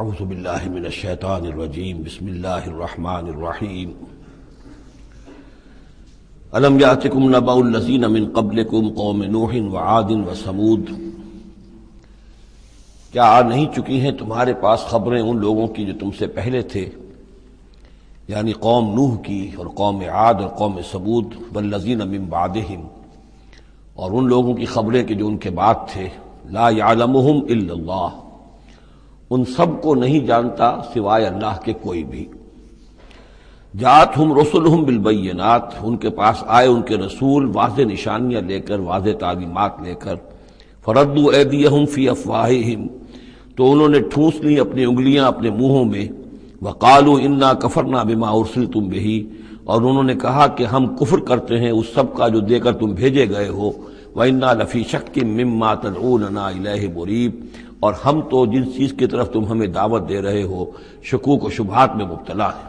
اعوذ باللہ من الشیطان الرجیم بسم اللہ الرحمن الرحیم الم یاتکم نبأ الذین من قبلکم قوم نوح وعاد وثمود، کیا آ نہیں چکی ہیں تمہارے پاس خبریں ان لوگوں کی جو تم سے پہلے تھے، یعنی قوم نوح کی اور قوم عاد اور قوم ثمود، والذین من بعدہم، اور ان لوگوں کی خبریں کہ جو ان کے بعد تھے، لا یعلمہم الا اللہ، ان سب کو نہیں جانتا سوائے اللہ کے کوئی بھی۔ جاءتہم رسلہم بالبینات، ان کے پاس آئے ان کے رسول واضح نشانیاں لے کر، واضح تعلیمات لے کر، فردوا ایدیہم فی افواہہم، تو انہوں نے ٹھونس لی اپنی انگلیاں اپنے منہوں میں، وقالوا انا کفرنا بما ارسلتم بہ، اور انہوں نے کہا کہ ہم کفر کرتے ہیں اس سب کا جو دے کر تم بھیجے گئے ہو، وَإِنَّا لَفِي شَكٍّ مِّمَّا تَدْعُونَنَا إِلَيْهِ مُرِيبٍ، اور ہم تو جس چیز کی طرف تم ہمیں دعوت دے رہے ہو شکوک و شبہات میں مبتلا ہے۔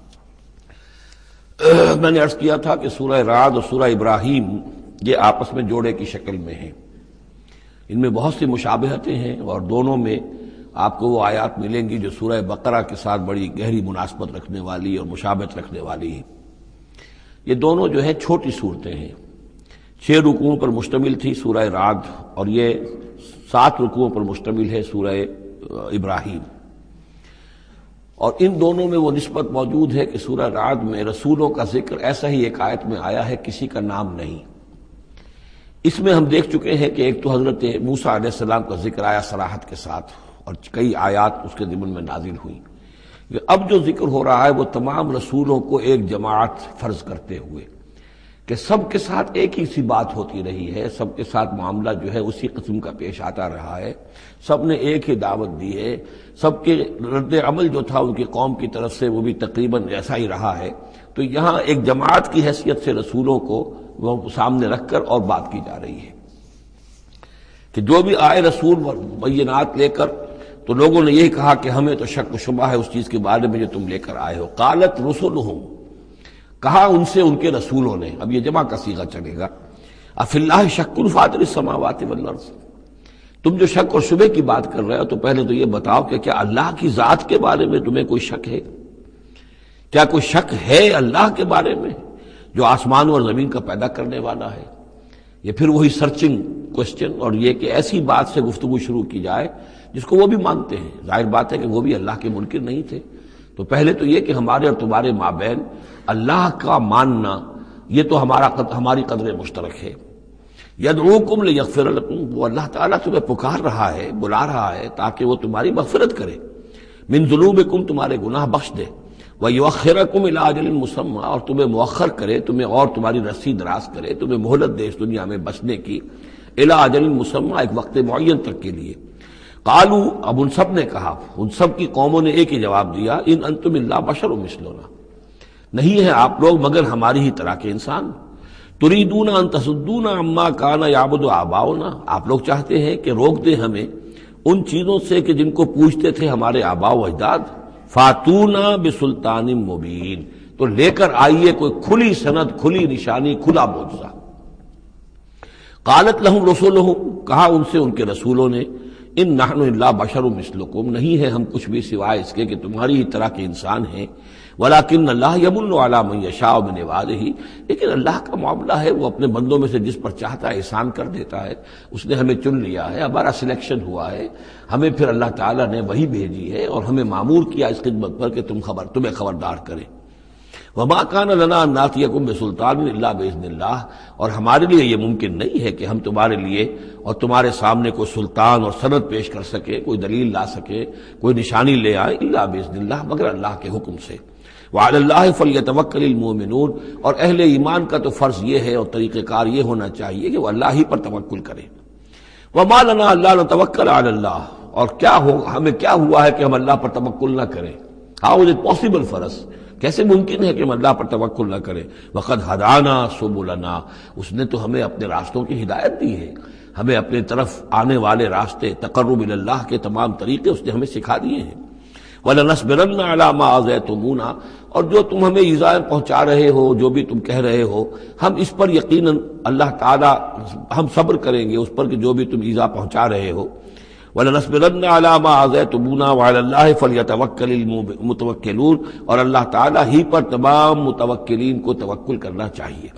میں نے عرض کیا تھا کہ سورہ رعد اور سورہ ابراہیم یہ آپس میں جوڑے کی شکل میں ہیں، ان میں بہت سی مشابہتیں ہیں، اور دونوں میں آپ کو وہ آیات ملیں گی جو سورہ بقرہ کے ساتھ بڑی گہری مناسبت رکھنے والی اور مشابہت رکھنے والی ہیں۔ یہ دونوں جو ہے چھوٹی صورتیں ہیں، 6 رکوعوں پر مشتمل تھی سورہ رعد، اور یہ 7 رکوعوں پر مشتمل ہے سورہ ابراہیم، اور ان دونوں میں وہ نسبت موجود ہے کہ سورہ رعد میں رسولوں کا ذکر ایسا ہی ایک آیت میں آیا ہے، کسی کا نام نہیں۔ اس میں ہم دیکھ چکے ہیں کہ ایک تو حضرت موسیٰ علیہ السلام کا ذکر آیا صراحت کے ساتھ، اور کئی آیات اس کے ضمن میں نازل ہوئی۔ اب جو ذکر ہو رہا ہے وہ تمام رسولوں کو ایک جماعت فرض کرتے ہوئے، کہ سب کے ساتھ ایک ہی سی بات ہوتی رہی ہے، سب کے ساتھ معاملہ جو ہے اسی قسم کا پیش آتا رہا ہے، سب نے ایک ہی دعوت دی ہے، سب کے رد عمل جو تھا ان کی قوم کی طرف سے وہ بھی تقریباً ایسا ہی رہا ہے۔ تو یہاں ایک جماعت کی حیثیت سے رسولوں کو وہ سامنے رکھ کر اور بات کی جا رہی ہے کہ جو بھی آئے رسول بینات لے کر، تو لوگوں نے یہی کہا کہ ہمیں تو شک و شبہ ہے اس چیز کے بارے میں جو تم لے کر آئے ہو۔ قالت رسلہم، کہا ان سے ان کے رسولوں نے، اب یہ جمع کا صیغہ چلے گا، افی اللہ شک فاطر السماوات والارض، تم جو شک اور شبہ کی بات کر رہے ہو تو پہلے تو یہ بتاؤ کہ کیا اللہ کی ذات کے بارے میں تمہیں کوئی شک ہے؟ کیا کوئی شک ہے اللہ کے بارے میں جو آسمان اور زمین کا پیدا کرنے والا ہے؟ یہ پھر وہی سرچنگ کوسچن، اور یہ کہ ایسی بات سے گفتگو شروع کی جائے جس کو وہ بھی مانتے ہیں۔ ظاہر بات ہے کہ وہ بھی اللہ کے منکر نہیں تھے، تو پہلے تو یہ کہ ہمارے اور تمہارے مابین اللہ کا ماننا یہ تو ہماری قدر مشترک ہے۔ یدعوکم لیغفر لکم، وہ اللہ تعالیٰ تمہیں پکار رہا ہے، بلا رہا ہے تاکہ وہ تمہاری مغفرت کرے، من ذنوبکم، تمہارے گناہ بخش دے، ویؤخرکم الی اجل مسمی، اور تمہیں مؤخر کرے، تمہیں اور تمہاری رسی دراز کرے، تمہیں مہلت دے اس دنیا میں بچنے کی، الی اجل مسمی، ایک وقت معین تک کے لیے۔ قالوا، اب ان سب نے کہا، ان سب کی قوموں نے ایک ہی جواب دیا، ان انتم الا بشر مثلنا، نہیں ہیں آپ لوگ مگر ہماری ہی طرح کے انسان۔ تریدون ان تصدونا عما کان یعبد آباؤنا، آپ لوگ چاہتے ہیں کہ روک دیں ہمیں ان چیزوں سے کہ جن کو پوجتے تھے ہمارے آباء و اجداد۔ فاتونا بسلطان مبین، تو لے کر آئیے کوئی کھلی سند، کھلی نشانی، کھلا معجزہ۔ قالت لہم رسولہم، کہا ان سے ان کے رسولوں نے، ان نحن الا بشر مثلکم، نہیں ہے ہم کچھ بھی سوائے اس کے کہ تمہاری ہی طرح کے انسان ہیں، ولکن اللہ یمن علی من یشاء من عبادہ، لیکن اللہ کا معاملہ ہے وہ اپنے بندوں میں سے جس پر چاہتا ہے احسان کر دیتا ہے۔ اس نے ہمیں چن لیا ہے، ہمارا سلیکشن ہوا ہے، ہمیں پھر اللہ تعالیٰ نے وہی بھیجی ہے اور ہمیں مامور کیا اس خدمت پر کہ تمہیں خبردار کرے۔ وما کان لنا ان ناتیکم بسلطان الا باذن اللہ، اور ہمارے لیے یہ ممکن نہیں ہے کہ ہم تمہارے لیے اور تمہارے سامنے کوئی سلطان اور سند پیش کر سکے، کوئی دلیل لا سکے، کوئی نشانی لے آئے، الا باذن اللہ، مگر اللہ کے حکم سے۔ وعلی اللہ فلیتوکل المؤمنون، اور اہل ایمان کا تو فرض یہ ہے اور طریقہ کار یہ ہونا چاہیے کہ وہ اللہ ہی پر توکل کرے۔ وما لنا الا نتوکل علی اللہ، اور ہمیں کیا ہوا ہے کہ ہم اللہ پر توکل نہ کریں؟ How is it possible for us, کیسے ممکن ہے کہ ہم اللہ پر توکل نہ کریں؟ وقد ہدانا سبلنا، اس نے تو ہمیں اپنے راستوں کی ہدایت دی ہے، ہمیں اپنے طرف آنے والے راستے، تقرب الی اللہ کے تمام طریقے اس نے ہمیں سکھا دیے ہیں۔ وَلَنَصْبِرَنَّ عَلَىٰ مَا آذَيْتُمُونَا، اور جو تم ہمیں ایذائیں پہنچا رہے ہو، جو بھی تم کہہ رہے ہو، ہم اس پر یقیناً اللہ تعالیٰ ہم صبر کریں گے اس پر کہ جو بھی تم ایذا پہنچا رہے ہو۔ وَلَنَصْبِرَنَّ عَلَىٰ مَا آذَيْتُمُونَا وَعَلَى اللَّهِ فَلْيَتَوَكَّلِ الْمُتَوَکِّلُونَ، اور اللہ تعالیٰ ہی پر تمام متوکلین کو توکل کرنا چاہیے۔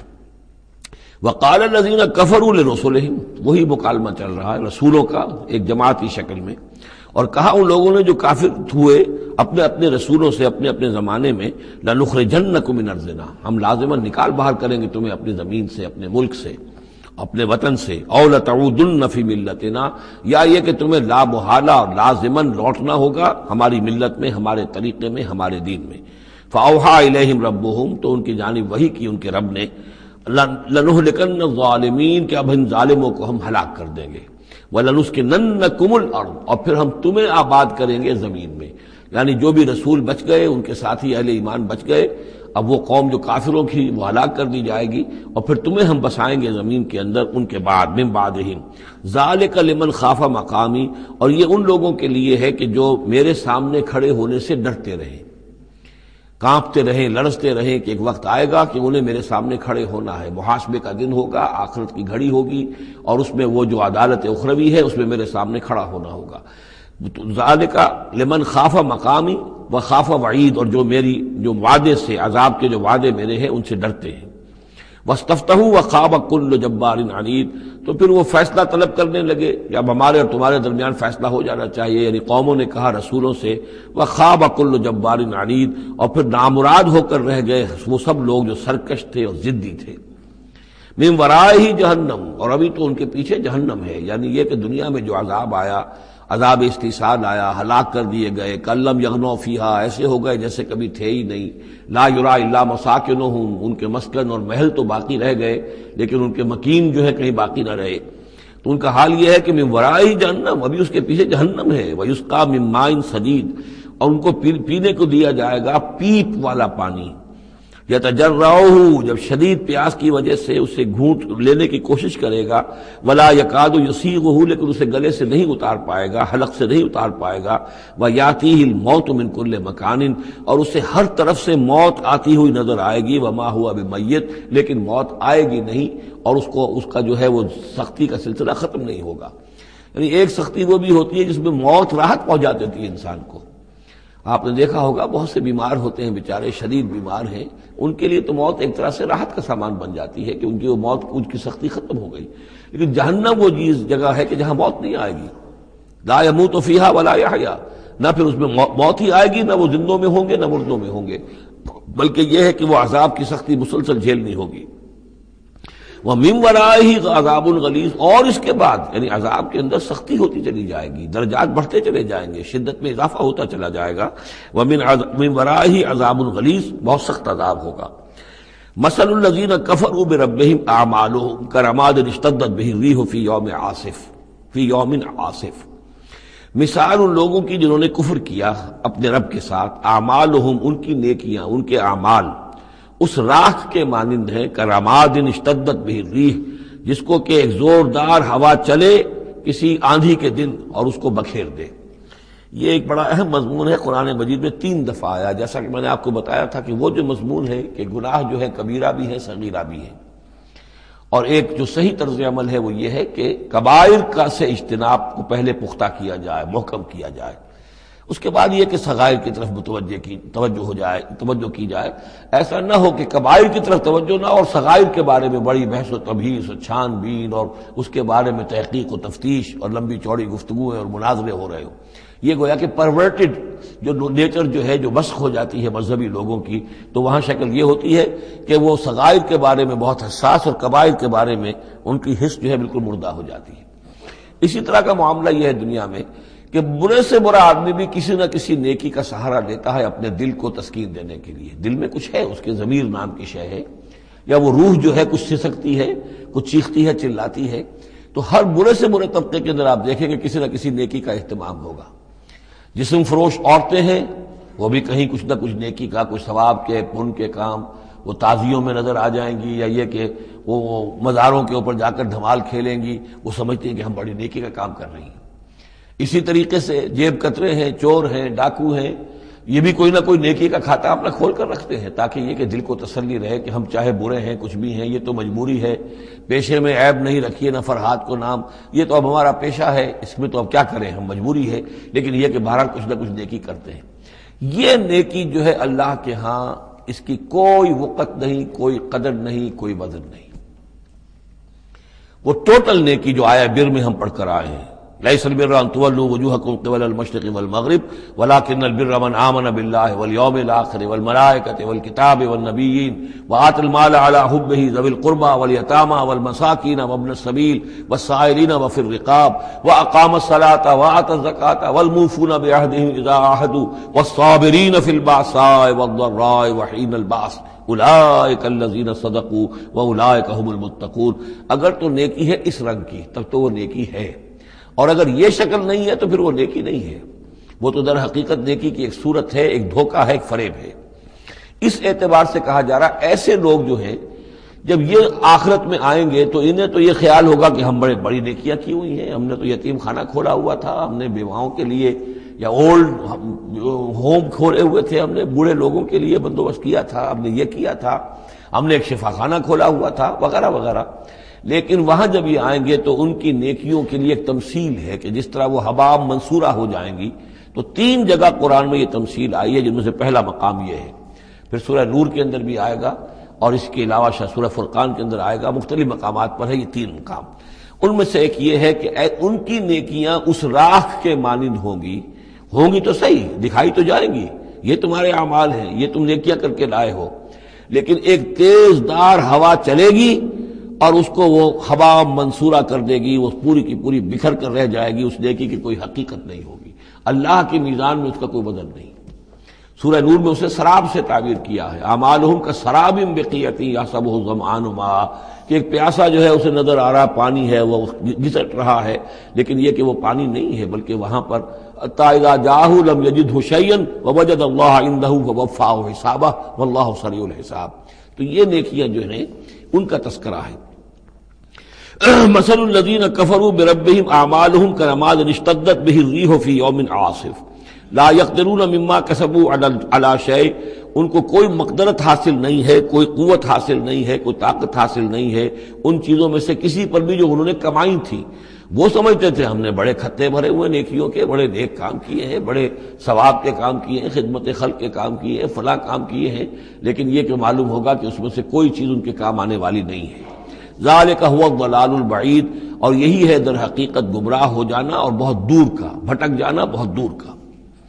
وَقَالَ الَّذِينَ كَفَرُوا لِرُسُلِهِمْ، وہی مکالمہ چل رہا ہے رسولوں کا ایک جماعت کی شکل میں، اور کہا ان لوگوں نے جو کافر ہوئے اپنے اپنے رسولوں سے اپنے اپنے زمانے میں، لَنُخْرِجَنَّكُم مِّنْ أَرْضِنَا، ہم لازماً نکال باہر کریں گے تمہیں اپنی زمین سے، اپنے ملک سے، اپنے وطن سے، اَوْ لَتَعُودُنَّ فِي مِلَّتِنَا، یا یہ کہ تمہیں لا محالہ اور لازماً لوٹنا ہوگا ہماری ملت میں، ہمارے طریقے میں، ہمارے دین میں۔ فَأَوْحَىٰ إِلَيْهِمْ رَبُّهُمْ، تو ان کی جانب وحی کی ان کے رب نے، لَنُهْلِكَنَّ الظَّالِمِينَ، کہ اب ان ظالموں کو ہم ہلاک کر دیں گے، وَلَنُسْكِنَنَّكُمُ الْأَرْضَ، اور پھر ہم تمہیں آباد کریں گے زمین میں، یعنی جو بھی رسول بچ گئے، ان کے ساتھی اہل ایمان بچ گئے، اب وہ قوم جو کافروں کی وہ ہلاک کر دی جائے گی، اور پھر تمہیں ہم بسائیں گے زمین کے اندر ان کے بعد، من بعدہم، ذالک لمن خاف مقامی، اور یہ ان لوگوں کے لیے ہے کہ جو میرے سامنے کھڑے ہونے سے ڈرتے رہیں، کانپتے رہیں، لرزتے رہیں کہ ایک وقت آئے گا کہ انہیں میرے سامنے کھڑے ہونا ہے، محاسبے کا دن ہوگا، آخرت کی گھڑی ہوگی، اور اس میں وہ جو عدالت اخروی ہے اس میں میرے سامنے کھڑا ہونا ہوگا۔ ذالک لمن خاف مقامی و خاف وعید، اور جو میری جو وعدے سے، عذاب کے جو وعدے میرے ہیں ان سے ڈرتے ہیں۔ واستفتحوا وخاب کل جبار عنید، تو پھر وہ فیصلہ طلب کرنے لگے، اب ہمارے اور تمہارے درمیان فیصلہ ہو جانا چاہیے، یعنی قوموں نے کہا رسولوں سے، وخاب کل جبار عنید، اور پھر نامراد ہو کر رہ گئے وہ سب لوگ جو سرکش تھے اور ضدی تھے۔ من ورائہ جہنم، اور ابھی تو ان کے پیچھے جہنم ہے، یعنی یہ کہ دنیا میں جو عذاب آیا، عذاب استحصال آیا، ہلاک کر دیے گئے، کلم یغنوا فیہا، ایسے ہو گئے جیسے کبھی تھے ہی نہیں، لا یرا الا مساکنہم، ان کے مسکن اور محل تو باقی رہ گئے لیکن ان کے مکین جو ہے کہیں باقی نہ رہے۔ تو ان کا حال یہ ہے کہ من ورائہ جہنم، ابھی اس کے پیچھے جہنم ہے، ویسقا من ماء صدید، اور ان کو پینے کو دیا جائے گا پیپ والا پانی، یتجرعہ، جب شدید پیاس کی وجہ سے اسے گھونٹ لینے کی کوشش کرے گا، ولا یکاد یسیغہ، لیکن اسے گلے سے نہیں اتار پائے گا، حلق سے نہیں اتار پائے گا، ویاتیہ الموت من کل مکان، اور اسے ہر طرف سے موت آتی ہوئی نظر آئے گی، وما ہوا بمیت، لیکن موت آئے گی نہیں، اور اس کا جو ہے وہ سختی کا سلسلہ ختم نہیں ہوگا۔ یعنی ایک سختی وہ بھی ہوتی ہے جس میں موت راحت پہنچا دیتی ہے انسان کو۔ آپ نے دیکھا ہوگا بہت سے بیمار ہوتے ہیں بیچارے، شدید بیمار ہیں، ان کے لیے تو موت ایک طرح سے راحت کا سامان بن جاتی ہے کہ ان کی وہ موت، ان کی سختی ختم ہو گئی، لیکن جہنم وہ جگہ ہے کہ جہاں موت نہیں آئے گی، لا یموت فیہا ولا یحیا، نہ پھر اس میں موت ہی آئے گی، نہ وہ زندوں میں ہوں گے نہ مردوں میں ہوں گے، بلکہ یہ ہے کہ وہ عذاب کی سختی مسلسل جھیلنی ہوگی۔ وَمِن وَرَائِهِ عَذَابٌ غَلِيظٌ، اور اس کے بعد یعنی عذاب کے اندر سختی ہوتی چلی جائے گی، درجات بڑھتے چلے جائیں گے، شدت میں اضافہ ہوتا چلا جائے گا۔ وَمِن وَرَائِهِ عَذَابٌ غَلِيظٌ، بہت سخت عذاب ہوگا۔ مَثَلُ الَّذِينَ كَفَرُوا بِرَبِّهِمْ أَعْمَالُهُمْ كَرَمَادٍ اشْتَدَّتْ بِهِ الرِّيحُ فِي يَوْمٍ عَاصِفٍ، مثال ان لوگوں کی جنہوں نے کفر کیا اپنے رب کے ساتھ، اعمالہم، ان کی نیکیاں، ان کے اعمال اس راکھ کے مانند ہیں، کرماد اشتدت بہ الریح، جس کو کہ ایک زوردار ہوا چلے کسی آندھی کے دن اور اس کو بکھیر دے۔ یہ ایک بڑا اہم مضمون ہے، قرآن مجید میں 3 دفعہ آیا، جیسا کہ میں نے آپ کو بتایا تھا کہ وہ جو مضمون ہے کہ گناہ جو ہے کبیرہ بھی ہے صغیرہ بھی ہے، اور ایک جو صحیح طرز عمل ہے وہ یہ ہے کہ کبائر کا سے اجتناب کو پہلے پختہ کیا جائے، محکم کیا جائے، اس کے بعد یہ کہ صغائر کی طرف توجہ کی جائے۔ ایسا نہ ہو کہ کبائر کی طرف توجہ نہ اور صغائر کے بارے میں بڑی بحث و تبحیث اور چھان بین اور اس کے بارے میں تحقیق و تفتیش اور لمبی چوڑی گفتگویں اور مناظرے ہو رہے ہو۔ یہ گویا کہ پرورٹڈ جو نیچر جو ہے، جو مسخ ہو جاتی ہے مذہبی لوگوں کی، تو وہاں شکل یہ ہوتی ہے کہ وہ صغائر کے بارے میں بہت حساس اور کبائر کے بارے میں ان کی حس جو ہے بالکل مردہ ہو جاتی ہے۔ اسی طرح کا معاملہ یہ ہے دنیا میں کہ برے سے برا آدمی بھی کسی نہ کسی نیکی کا سہارا لیتا ہے اپنے دل کو تسکین دینے کے لیے۔ دل میں کچھ ہے، اس کے ضمیر نام کی شے ہے، یا وہ روح جو ہے کچھ سسکتی ہے، کچھ چیختی ہے، چلاتی ہے، تو ہر برے سے برے طبقے کے اندر آپ دیکھیں کہ کسی نہ کسی نیکی کا اہتمام ہوگا۔ جسم فروش عورتیں ہیں، وہ بھی کہیں کچھ نہ کچھ نیکی کا، کچھ ثواب کے، پن کے کام، وہ تعزیوں میں نظر آ جائیں گی، یا یہ کہ وہ مزاروں کے اوپر جا کر دھمال کھیلیں گی، وہ سمجھتی ہیں کہ ہم بڑی نیکی کا کام کر رہی ہیں۔ اسی طریقے سے جیب کترے ہیں، چور ہیں، ڈاکو ہیں، یہ بھی کوئی نہ کوئی نیکی کا کھاتا اپنا کھول کر رکھتے ہیں تاکہ یہ کہ دل کو تسلی رہے کہ ہم چاہے برے ہیں کچھ بھی ہیں، یہ تو مجبوری ہے، پیشے میں عیب نہیں رکھیے نہ فرحات کو نام، یہ تو اب ہمارا پیشہ ہے، اس میں تو اب کیا کریں، ہم مجبوری ہے، لیکن یہ کہ بہرحال کچھ نہ کچھ نیکی کرتے ہیں۔ یہ نیکی جو ہے اللہ کے ہاں اس کی کوئی وقت نہیں، کوئی قدر نہیں، کوئی وزن نہیں۔ وہ ٹوٹل نیکی جو آیا بر میں ہم پڑھ کر آئے ہیں، لیس البر ان تولوا وجوهکم قبل المشرق والمغرب ولكن البر من آمن بالله واليوم الآخر والملائكة والكتاب والنبيين وآتى المال على حبه ذوي القربى واليتامى والمساكين وابن السبيل والسائلين وفي الرقاب وأقام الصلاة وآتى الزكاة والموفون بعهدهم إذا عاهدوا والصابرين في البأساء والضراء وحين البأس اولئک الذین صدقوا واولئک هم المتقون۔ اگر تو نیکی ہے اس رنگ کی تب تو وہ نیکی ہے، اور اگر یہ شکل نہیں ہے تو پھر وہ نیکی نہیں ہے، وہ تو در حقیقت نیکی کی ایک صورت ہے، ایک دھوکہ ہے، ایک فریب ہے۔ اس اعتبار سے کہا جا رہا ایسے لوگ جو ہیں جب یہ آخرت میں آئیں گے تو انہیں تو یہ خیال ہوگا کہ ہم بڑی نیکیاں کی ہوئی ہیں، ہم نے تو یتیم خانہ کھولا ہوا تھا، ہم نے بیواؤں کے لیے یا اولڈ ہوم کھولے ہوئے تھے، ہم نے بوڑھے لوگوں کے لیے بندوبست کیا تھا، ہم نے یہ کیا تھا، ہم نے ایک شفا خانہ کھولا ہوا تھا وغیرہ وغیرہ۔ لیکن وہاں جب یہ آئیں گے تو ان کی نیکیوں کے لیے ایک تمثیل ہے کہ جس طرح وہ حباب منصورہ ہو جائیں گی۔ تو 3 جگہ قرآن میں یہ تمثیل آئی ہے، جن میں سے پہلا مقام یہ ہے، پھر سورہ نور کے اندر بھی آئے گا، اور اس کے علاوہ سورہ فرقان کے اندر آئے گا، مختلف مقامات پر ہے یہ 3 مقام۔ ان میں سے ایک یہ ہے کہ ان کی نیکیاں اس راکھ کے مانند ہوں گی تو صحیح، دکھائی تو جائیں گی، یہ تمہارے اعمال ہیں، یہ تم نیکیاں کر کے لائے ہو، لیکن ایک تیز دار ہوا چلے گی اور اس کو وہ ہوا منصورہ کر دے گی، وہ پوری کی پوری بکھر کر رہ جائے گی، اس نیکی کی کوئی حقیقت نہیں ہوگی، اللہ کی میزان میں اس کا کوئی وزن نہیں۔ سورہ نور میں اسے سراب سے تعبیر کیا ہے، اعمالہم کسراب بقیۃ یحسبہ الظمآن ماء، کہ ایک پیاسا جو ہے اسے نظر آ رہا پانی ہے، وہ گھسٹ رہا ہے، لیکن یہ کہ وہ پانی نہیں ہے، بلکہ وہاں پر حتیٰ اذا جاءہ لم یجدہ شیئا ووجد اللہ عندہ فوفاہ حسابہ واللہ سریع الحساب۔ تو یہ نیکیاں جو ہیں ان کا تذکرہ ہے۔ مثل الذین کفروا بربہم اعمالہم کرماد اشتدت بہ الریح فی یوم عاصف لا یقدرون مما کسبوا علی شیء، ان کو کوئی مقدرت حاصل نہیں ہے، کوئی قوت حاصل نہیں ہے، کوئی طاقت حاصل نہیں ہے ان چیزوں میں سے کسی پر بھی جو انہوں نے کمائی تھی۔ وہ سمجھتے تھے ہم نے بڑے کھتے بھرے ہوئے نیکیوں کے، بڑے نیک کام کیے ہیں، بڑے ثواب کے کام کیے ہیں، خدمت خلق کے کام کیے ہیں، فلاں کام کیے ہیں، لیکن یہ کہ معلوم ہوگا کہ اس میں سے کوئی چیز ان کے کام آنے والی نہیں ہے۔ ذالک هو الضلال البعید، اور یہی ہے در حقیقت گمراہ ہو جانا اور بہت دور کا، بھٹک جانا بہت دور کا۔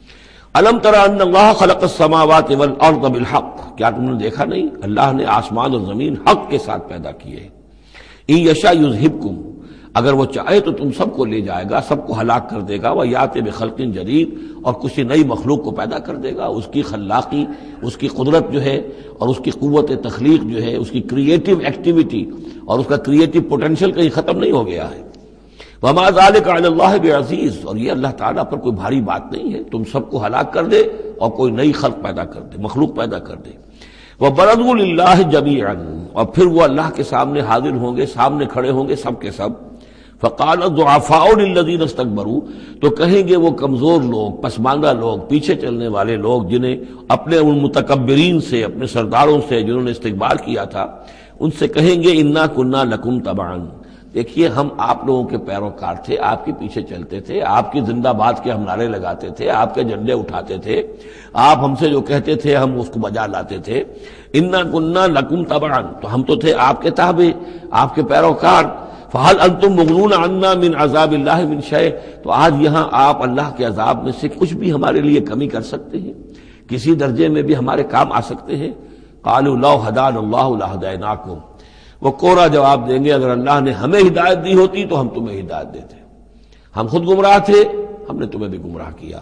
الم تر ان اللہ خلق السماوات والارض بالحق، کیا تم نے دیکھا نہیں اللہ نے آسمان اور زمین حق کے ساتھ پیدا کیے ہیں۔ ان یشاء یذہبکم، اگر وہ چاہے تو تم سب کو لے جائے گا، سب کو ہلاک کر دے گا، ویأتی بخلق جدید، اور کسی نئی مخلوق کو پیدا کر دے گا۔ اس کی خلاقی، اس کی قدرت جو ہے اور اس کی قوت تخلیق جو ہے، اس کی کریٹو ایکٹیویٹی اور اس کا کریٹو پوٹینشل کہیں ختم نہیں ہو گیا ہے۔ وما ذلک علی اللہ بعزیز، اور یہ اللہ تعالیٰ پر کوئی بھاری بات نہیں ہے، تم سب کو ہلاک کر دے اور کوئی نئی خلق پیدا کر دے، مخلوق پیدا کر دے۔ وبرزوا للہ جمیعا، اور پھر وہ اللہ کے سامنے حاضر ہوں گے، سامنے کھڑے ہوں گے سب کے سب۔ فقال الضعفاء للذین استکبروا، تو کہیں گے وہ کمزور لوگ، پسماندہ لوگ، پیچھے چلنے والے لوگ، جنہیں اپنے ان متکبرین سے، اپنے سرداروں سے جنہوں نے استکبار کیا تھا، ان سے کہیں گے انا کنا لکم تبعا، دیکھیے ہم آپ لوگوں کے پیروکار تھے، آپ کے پیچھے چلتے تھے، آپ کی زندہ باد کے ہم نعرے لگاتے تھے، آپ کے جھنڈے اٹھاتے تھے، آپ ہم سے جو کہتے تھے ہم اس کو بجا لاتے تھے۔ انا کنا لکم تبعا، تو ہم تو تھے آپ کے تابع، آپ کے پیروکار۔ فہل انتم مغنون عنا من عذاب اللہ من شیء، تو آج یہاں آپ اللہ کے عذاب میں سے کچھ بھی ہمارے لیے کمی کر سکتے ہیں، کسی درجے میں بھی ہمارے کام آ سکتے ہیں؟ قالوا لو ہدانا اللہ لہدیناکم، وہ کوڑا جواب دیں گے اگر اللہ نے ہمیں ہدایت دی ہوتی تو ہم تمہیں ہدایت دیتے، ہم خود گمراہ تھے، ہم نے تمہیں بھی گمراہ کیا۔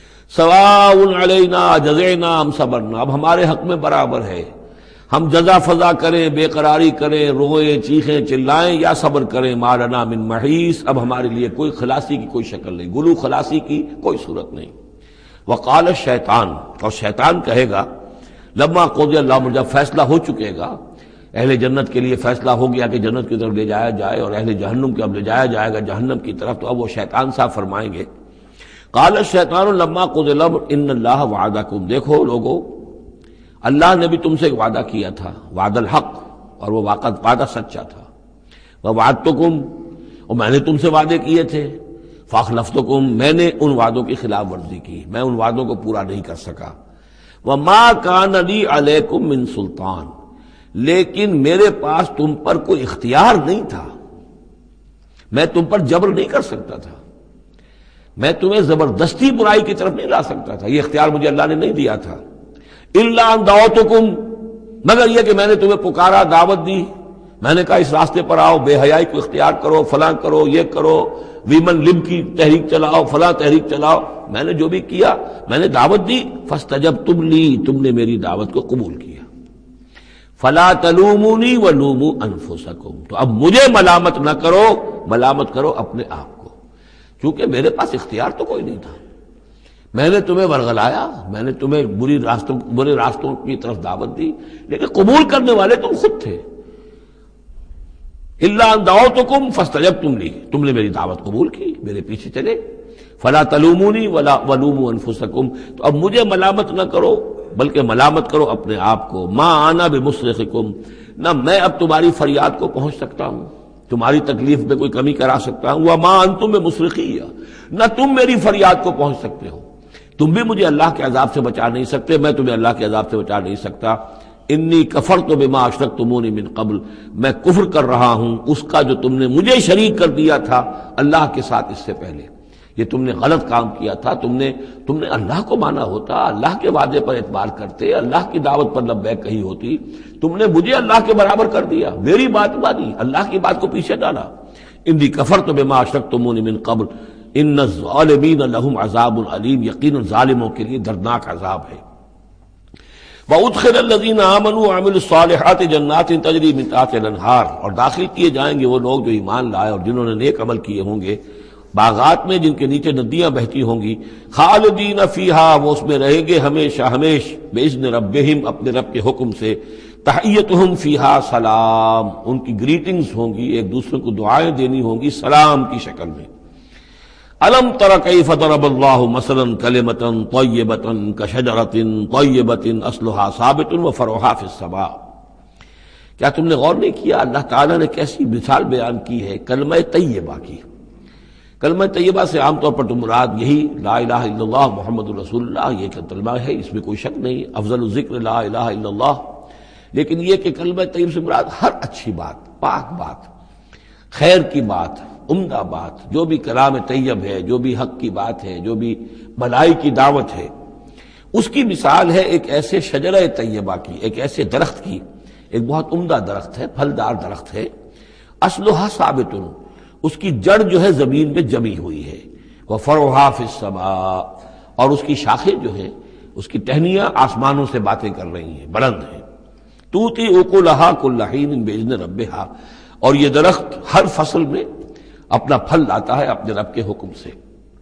سواء علینا جزعنا ام صبرنا، اب ہمارے حق میں برابر ہے، ہم جزا فضا کریں، بے قراری کریں، روئیں، چیخیں، چلائیں یا صبر کریں، ما لنا من محیص، اب ہمارے لیے کوئی خلاصی کی کوئی شکل نہیں، گلو خلاصی کی کوئی صورت نہیں۔ وقال الشیطان، اور شیطان کہے گا لما قضی الامر، جب فیصلہ ہو چکے گا، اہل جنت کے لیے فیصلہ ہو گیا کہ جنت کی طرف لے جایا جائے اور اہل جہنم کے اب لے جایا جائے گا جہنم کی طرف، تو اب وہ شیطان صاحب فرمائیں گے قال الشیطان لما قضی الامر ان اللہ وعدکم، دیکھو لوگو اللہ نے بھی تم سے ایک وعدہ کیا تھا، وعد الحق، اور وہ وعدہ سچا تھا، ووعدتکم، اور میں نے تم سے وعدے کیے تھے، فاخلفتکم، میں نے ان وعدوں کی خلاف ورزی کی، میں ان وعدوں کو پورا نہیں کر سکا، وما کان لی علیکم من سلطان، لیکن میرے پاس تم پر کوئی اختیار نہیں تھا، میں تم پر جبر نہیں کر سکتا تھا، میں تمہیں زبردستی برائی کی طرف نہیں لا سکتا تھا، یہ اختیار مجھے اللہ نے نہیں دیا تھا، الا ان دعوتکم، مگر یہ کہ میں نے تمہیں پکارا، دعوت دی، میں نے کہا اس راستے پر آؤ، بے حیائی کو اختیار کرو، فلاں کرو، یہ کرو، ویمن لب کی تحریک چلاؤ، فلاں تحریک چلاؤ، میں نے جو بھی کیا میں نے دعوت دی، فاستجبتم لی، تم نے میری دعوت کو قبول کیا، فلا تلومونی ولوموا انفسکم، تو اب مجھے ملامت نہ کرو، ملامت کرو اپنے آپ کو، کیونکہ میرے پاس اختیار تو کوئی نہیں تھا، میں نے تمہیں ورغلایا، میں نے تمہیں برے راستوں کی طرف دعوت دی، لیکن قبول کرنے والے تم خود تھے، الا ان دعوتکم فاستجبتم لی، تم نے میری دعوت قبول کی، میرے پیچھے چلے، فلا تلومونی ولا ولوموا انفسکم، تو اب مجھے ملامت نہ کرو بلکہ ملامت کرو اپنے آپ کو، ما انا بمصرخکم، نہ میں اب تمہاری فریاد کو پہنچ سکتا ہوں، تمہاری تکلیف میں کوئی کمی کرا سکتا ہوں، وما انتم بمصرخی، نہ تم میری فریاد کو پہنچ سکتے ہو، تم بھی مجھے اللہ کے عذاب سے بچا نہیں سکتے، میں تمہیں اللہ کے عذاب سے بچا نہیں سکتا، انی کفرت بما اشرکتمونی من قبل، میں کفر کر رہا ہوں اس کا جو تم نے مجھے شریک کر دیا تھا اللہ کے ساتھ اس سے پہلے، یہ تم نے غلط کام کیا تھا، تم نے اللہ کو مانا ہوتا، اللہ کے وعدے پر اعتبار کرتے، اللہ کی دعوت پر لبیک کہی ہوتی، تم نے مجھے اللہ کے برابر کر دیا، میری بات مانی، اللہ کی بات کو پیچھے ڈالا، انی کفرت بما اشرکتمونی من قبل ان الظالمین لہم عذاب علیم، یقیناً ظالموں کے لیے دردناک عذاب ہے، وَأُدْخِلَ الَّذِينَ آمَنُوا وَعَمِلُوا الصَّالِحَاتِ جَنَّاتٍ تَجْرِي مِن تَحْتِهَا الْأَنْهَارُ، اور داخل کیے جائیں گے وہ لوگ جو ایمان لائے اور جنہوں نے نیک عمل کیے ہوں گے، باغات میں جن کے نیچے ندیاں بہتی ہوں گی، خالدین فیہا، وہ اس میں رہیں گے ہمیشہ ہمیش، بِإِذْنِ رَبِّهِمْ، اپنے رب کے حکم سے، تحیتہم فیہا سلام، ان کی گریٹنگز ہوں گی، ایک دوسرے کو دعائیں دینی ہوں گی سلام کی شکل میں، الم تر کیف ضرب اللہ مثلا کلمۃ طیبۃ کشجرۃ طیبۃ اصلها ثابت وفرعها فی السماء، کیا تم نے غور نہیں کیا اللہ تعالیٰ نے کیسی مثال بیان کی ہے کلمہ طیبہ کی؟ کلمہ طیبہ سے عام طور پر تو مراد یہی لا الہ الا اللہ محمد رسول اللہ، یہ کلمہ ہے، اس میں کوئی شک نہیں، افضل الذکر لا الہ الا اللہ، لیکن یہ کہ کلمہ طیب سے مراد ہر اچھی بات، پاک بات، خیر کی بات، عمدہ بات، جو بھی کلام طیب ہے، جو بھی حق کی بات ہے، جو بھی بھلائی کی دعوت ہے، اس کی مثال ہے ایک ایسے شجرہ طیبہ کی، ایک ایسے درخت کی، ایک بہت عمدہ درخت ہے، پھلدار درخت ہے، اصلها ثابت، اس کی جڑ جو ہے زمین میں جمی ہوئی ہے، وفرعها فی السماء، اور اس کی شاخیں جو ہیں، اس کی ٹہنیاں آسمانوں سے باتیں کر رہی ہیں، بلند ہیں، توتی اکلھا کل حین باذن ربھا، اور یہ درخت ہر فصل میں اپنا پھل لاتا ہے اپنے رب کے حکم سے،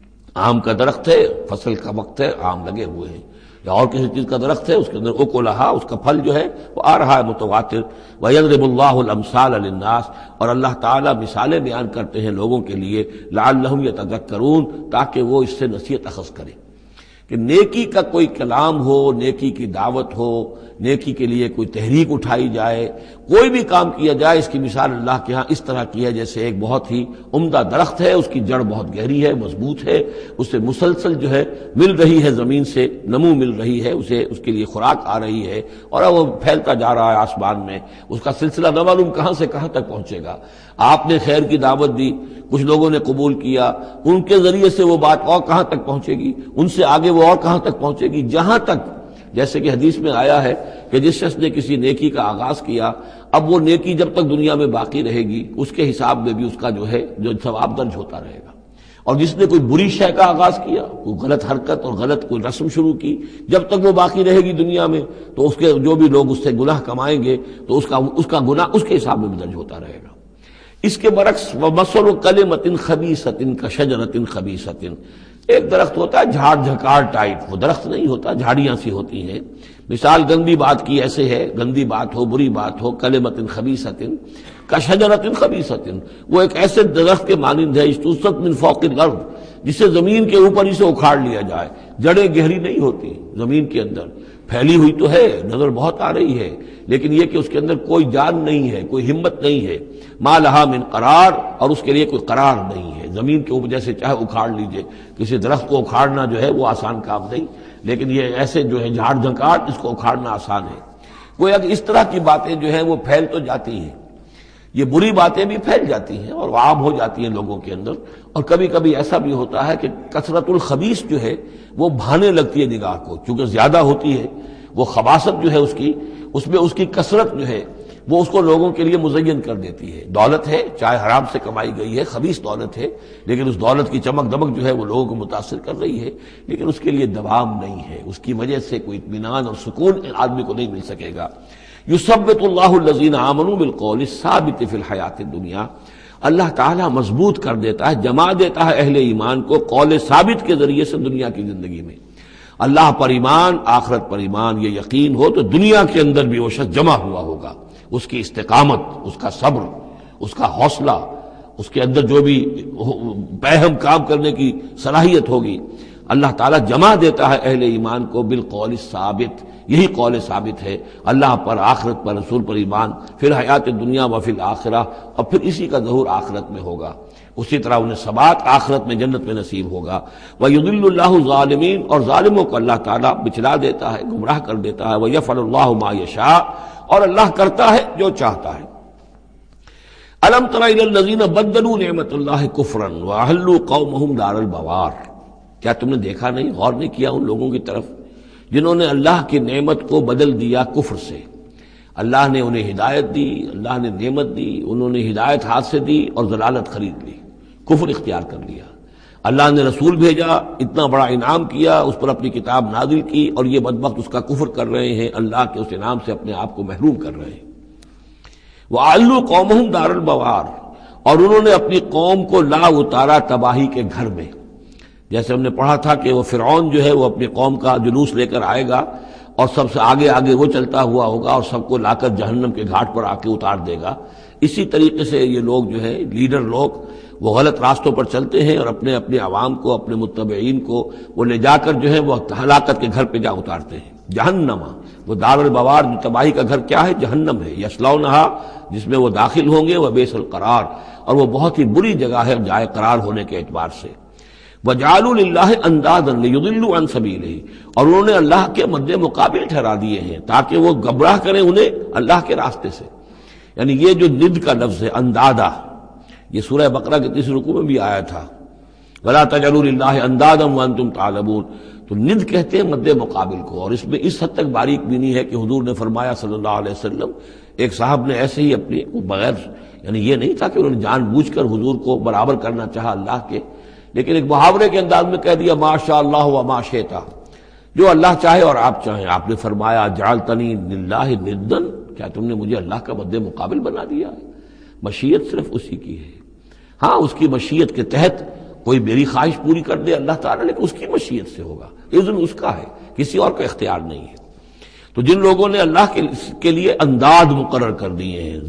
آم کا درخت ہے، فصل کا وقت ہے، آم لگے ہوئے ہیں، یا اور کسی چیز کا درخت ہے، اس کے اندر اکلھا، اس کا پھل جو ہے وہ آ رہا ہے متواتر، وَيَضْرِبُ اللَّهُ الْأَمْثَالَ لِلنَّاسِ، اور اللہ تعالیٰ مثالیں بیان کرتے ہیں لوگوں کے لیے، لَعَلَّهُمْ يَتَذَكَّرُونَ، تاکہ وہ اس سے نصیحت اخذ کریں، کہ نیکی کا کوئی کلام ہو، نیکی کی دعوت ہو، نیکی کے لیے کوئی تحریک اٹھائی جائے، کوئی بھی کام کیا جائے، اس کی مثال اللہ کے ہاں اس طرح کی ہے جیسے ایک بہت ہی عمدہ درخت ہے، اس کی جڑ بہت گہری ہے، مضبوط ہے، اسے مسلسل جو ہے مل رہی ہے، زمین سے نمو مل رہی ہے، اسے اس کے لیے خوراک آ رہی ہے، اور وہ پھیلتا جا رہا ہے آسمان میں، اس کا سلسلہ نہ معلوم کہاں سے کہاں تک پہنچے گا، آپ نے خیر کی دعوت دی، کچھ لوگوں نے قبول کیا، ان کے ذریعے سے وہ بات اور کہاں تک پہنچے گی، ان سے آگے وہ اور کہاں تک پہنچے گی، جہاں تک، جیسے کہ حدیث میں آیا ہے کہ جس شخص نے کسی نیکی کا آغاز کیا، اب وہ نیکی جب تک دنیا میں باقی رہے گی اس کے حساب میں بھی اس کا جو ہے جو ثواب درج ہوتا رہے گا، اور جس نے کوئی بری شے کا آغاز کیا، کوئی غلط حرکت اور غلط کوئی رسم شروع کی، جب تک وہ باقی رہے گی دنیا میں تو اس کے جو بھی لوگ اس سے گناہ کمائیں گے تو اس کا گناہ اس کے حساب میں بھی درج ہوتا رہے گا۔ اس کے برعکس وَمَثَلُ كَلِمَةٍ خَبِيثَةٍ كَشَجَرَةٍ خَبِيثَةٍ، ایک درخت ہوتا ہے جھاڑ جھکار ٹائپ، وہ درخت نہیں ہوتا، جھاڑیاں سی ہوتی ہیں، مثال گندی بات کی ایسے ہے، گندی بات ہو، بری بات ہو، کلمۃ خبیثۃ کشجرۃ خبیثۃ، وہ ایک ایسے درخت کے مانند ہے، اجتثت من فوق الارض، جسے زمین کے اوپر اسے اکھاڑ لیا جائے. جڑیں گہری نہیں ہوتی زمین کے اندر، پھیلی ہوئی تو ہے، نظر بہت آ رہی ہے، لیکن یہ کہ اس کے اندر کوئی جان نہیں ہے، کوئی ہمت نہیں ہے. ما لہا من قرار، اور اس کے لیے کوئی قرار نہیں ہے. زمین کے اوپر جیسے چاہے اکھاڑ لیجئے، کسی درخت کو اکھاڑنا جو ہے وہ آسان کام نہیں، لیکن یہ ایسے جو ہے جھاڑ جھنکاٹ، اس کو اکھاڑنا آسان ہے. گویا کہ اس طرح کی باتیں جو ہیں وہ پھیل تو جاتی ہیں، یہ بری باتیں بھی پھیل جاتی ہیں اور عام ہو جاتی ہیں لوگوں کے اندر. اور کبھی کبھی ایسا بھی ہوتا ہے کہ کثرت الخبیث جو ہے وہ بھانے لگتی ہے نگاہ کو، چونکہ زیادہ ہوتی ہے وہ خباثت جو ہے اس میں اس کی کثرت جو ہے وہ اس کو لوگوں کے لیے مزین کر دیتی ہے. دولت ہے، چاہے حرام سے کمائی گئی ہے، خبیث دولت ہے، لیکن اس دولت کی چمک دمک جو ہے وہ لوگوں کو متاثر کر رہی ہے، لیکن اس کے لیے دوام نہیں ہے، اس کی وجہ سے کوئی اطمینان اور سکون آدمی کو نہیں مل سکے گا. یثبت اللہ الذین آمنوا بالقول الثابت فی الحیات الدنیا، اللہ تعالیٰ مضبوط کر دیتا ہے، جما دیتا ہے اہل ایمان کو قول ثابت کے ذریعے سے دنیا کی زندگی میں. اللہ پر ایمان، آخرت پر ایمان، یہ یقین ہو تو دنیا کے اندر بھی وہ شخص جمع ہوا ہوگا. اس کی استقامت، اس کا صبر، اس کا حوصلہ، اس کے اندر جو بھی باہم کام کرنے کی صلاحیت ہوگی، اللہ تعالیٰ جمع دیتا ہے اہل ایمان کو بالقول ثابت. یہی قول ثابت ہے، اللہ پر، آخرت پر، رسول پر ایمان، پھر حیات دنیا و فی الآخرہ، اور پھر اسی کا ظہور آخرت میں ہوگا. اسی طرح انہیں ثبات آخرت میں جنت میں نصیب ہوگا. وَيُضِلُّ اللَّهُ الظَّالِمِينَ، اور ظالموں کو اللہ تعالیٰ بچلا دیتا ہے، گمراہ کر دیتا ہے. وَيَفْعَلُ اللَّهُ مَا يَشَاءُ، اور اللہ کرتا ہے جو چاہتا ہے. أَلَمْ تَرَ إِلَى الَّذِينَ بَدَّلُوا نِعْمَتَ اللَّهِ كُفْرًا وَأَحَلُّوا قَوْمَهُمْ دَارَ الْبَوَارِ، کیا تم نے دیکھا نہیں، غور نہیں کیا ان لوگوں کی طرف جنہوں نے اللہ کی نعمت کو بدل دیا کفر سے؟ اللہ نے انہیں ہدایت دی، اللہ نے نعمت دی، انہوں نے ہدایت ہاتھ سے دی اور ضلالت خرید لی، کفر اختیار کر لیا. اللہ نے رسول بھیجا، اتنا بڑا انعام کیا، اس پر اپنی کتاب نازل کی، اور یہ بدبخت اس کا کفر کر رہے ہیں، اللہ کے اس انعام سے اپنے آپ کو محروم کر رہے ہیں. وَأَحَلُّوا قَوْمَهُمْ دَارَ الْبَوَارِ، اور انہوں نے اپنی قوم کو لا اتارا تباہی کے گھر میں. جیسے ہم نے پڑھا تھا کہ وہ فرعون جو ہے وہ اپنی قوم کا جلوس لے کر آئے گا اور سب سے آگے آگے وہ چلتا ہوا ہوگا اور سب کو لا کر جہنم کے گھاٹ پر آ کے اتار دے گا. اسی طریقے سے یہ لوگ جو ہے لیڈر لوگ وہ غلط راستوں پر چلتے ہیں اور اپنے اپنے عوام کو، اپنے متبعین کو وہ لے جا کر جو ہے وہ ہلاکت کے گھر پہ جا اتارتے ہیں. جہنم، وہ دار البوار، جو تباہی کا گھر کیا ہے؟ جہنم ہے. یصلونھا، جس میں وہ داخل ہوں گے. وبئس القرار، اور وہ بہت ہی بری جگہ ہے جائے قرار ہونے کے اعتبار سے. وَجَعَلُوا لِلَّهِ أَنْدَادًا لِيُضِلُّوا عَنْ سَبِيلِهِ، اور انہوں نے اللہ کے مد مقابل ٹھہرا دیے ہیں تاکہ وہ گمراہ کریں انہیں اللہ کے راستے سے. یعنی یہ جو ند کا لفظ ہے اندادا، یہ سورہ بقرہ کے تیسرے رکوع میں بھی آیا تھا، وَلَا تَجْعَلُوا لِلَّهِ أَنْدَادًا وَأَنْتُمْ تَعْلَمُونَ. تو ند کہتے ہیں مد مقابل کو، اور اس میں اس حد تک باریک بھی نہیں ہے کہ حضور نے فرمایا صلی اللہ علیہ وسلم، ایک صاحب نے ایسے ہی اپنے بغیر، یعنی یہ نہیں تھا کہ انہوں نے جان بوجھ کر حضور کو برابر کرنا چاہا اللہ کے، لیکن ایک محاورے کے انداز میں کہہ دیا ما شاء اللہ و ما شئت، جو اللہ چاہے اور آپ چاہیں. آپ نے فرمایا جعلتنی للہ ندا، کیا تم نے مجھے اللہ کا مد مقابل بنا دیا ہے؟ مشیت صرف اسی کی ہے. ہاں اس کی مشیت کے تحت کوئی میری خواہش پوری کر دے اللہ تعالیٰ، لیکن اس کی مشیت سے ہوگا، اذن اس کا ہے، کسی اور کا اختیار نہیں ہے. تو جن لوگوں نے اللہ کے لیے انداز مقرر کر دیے ہیں،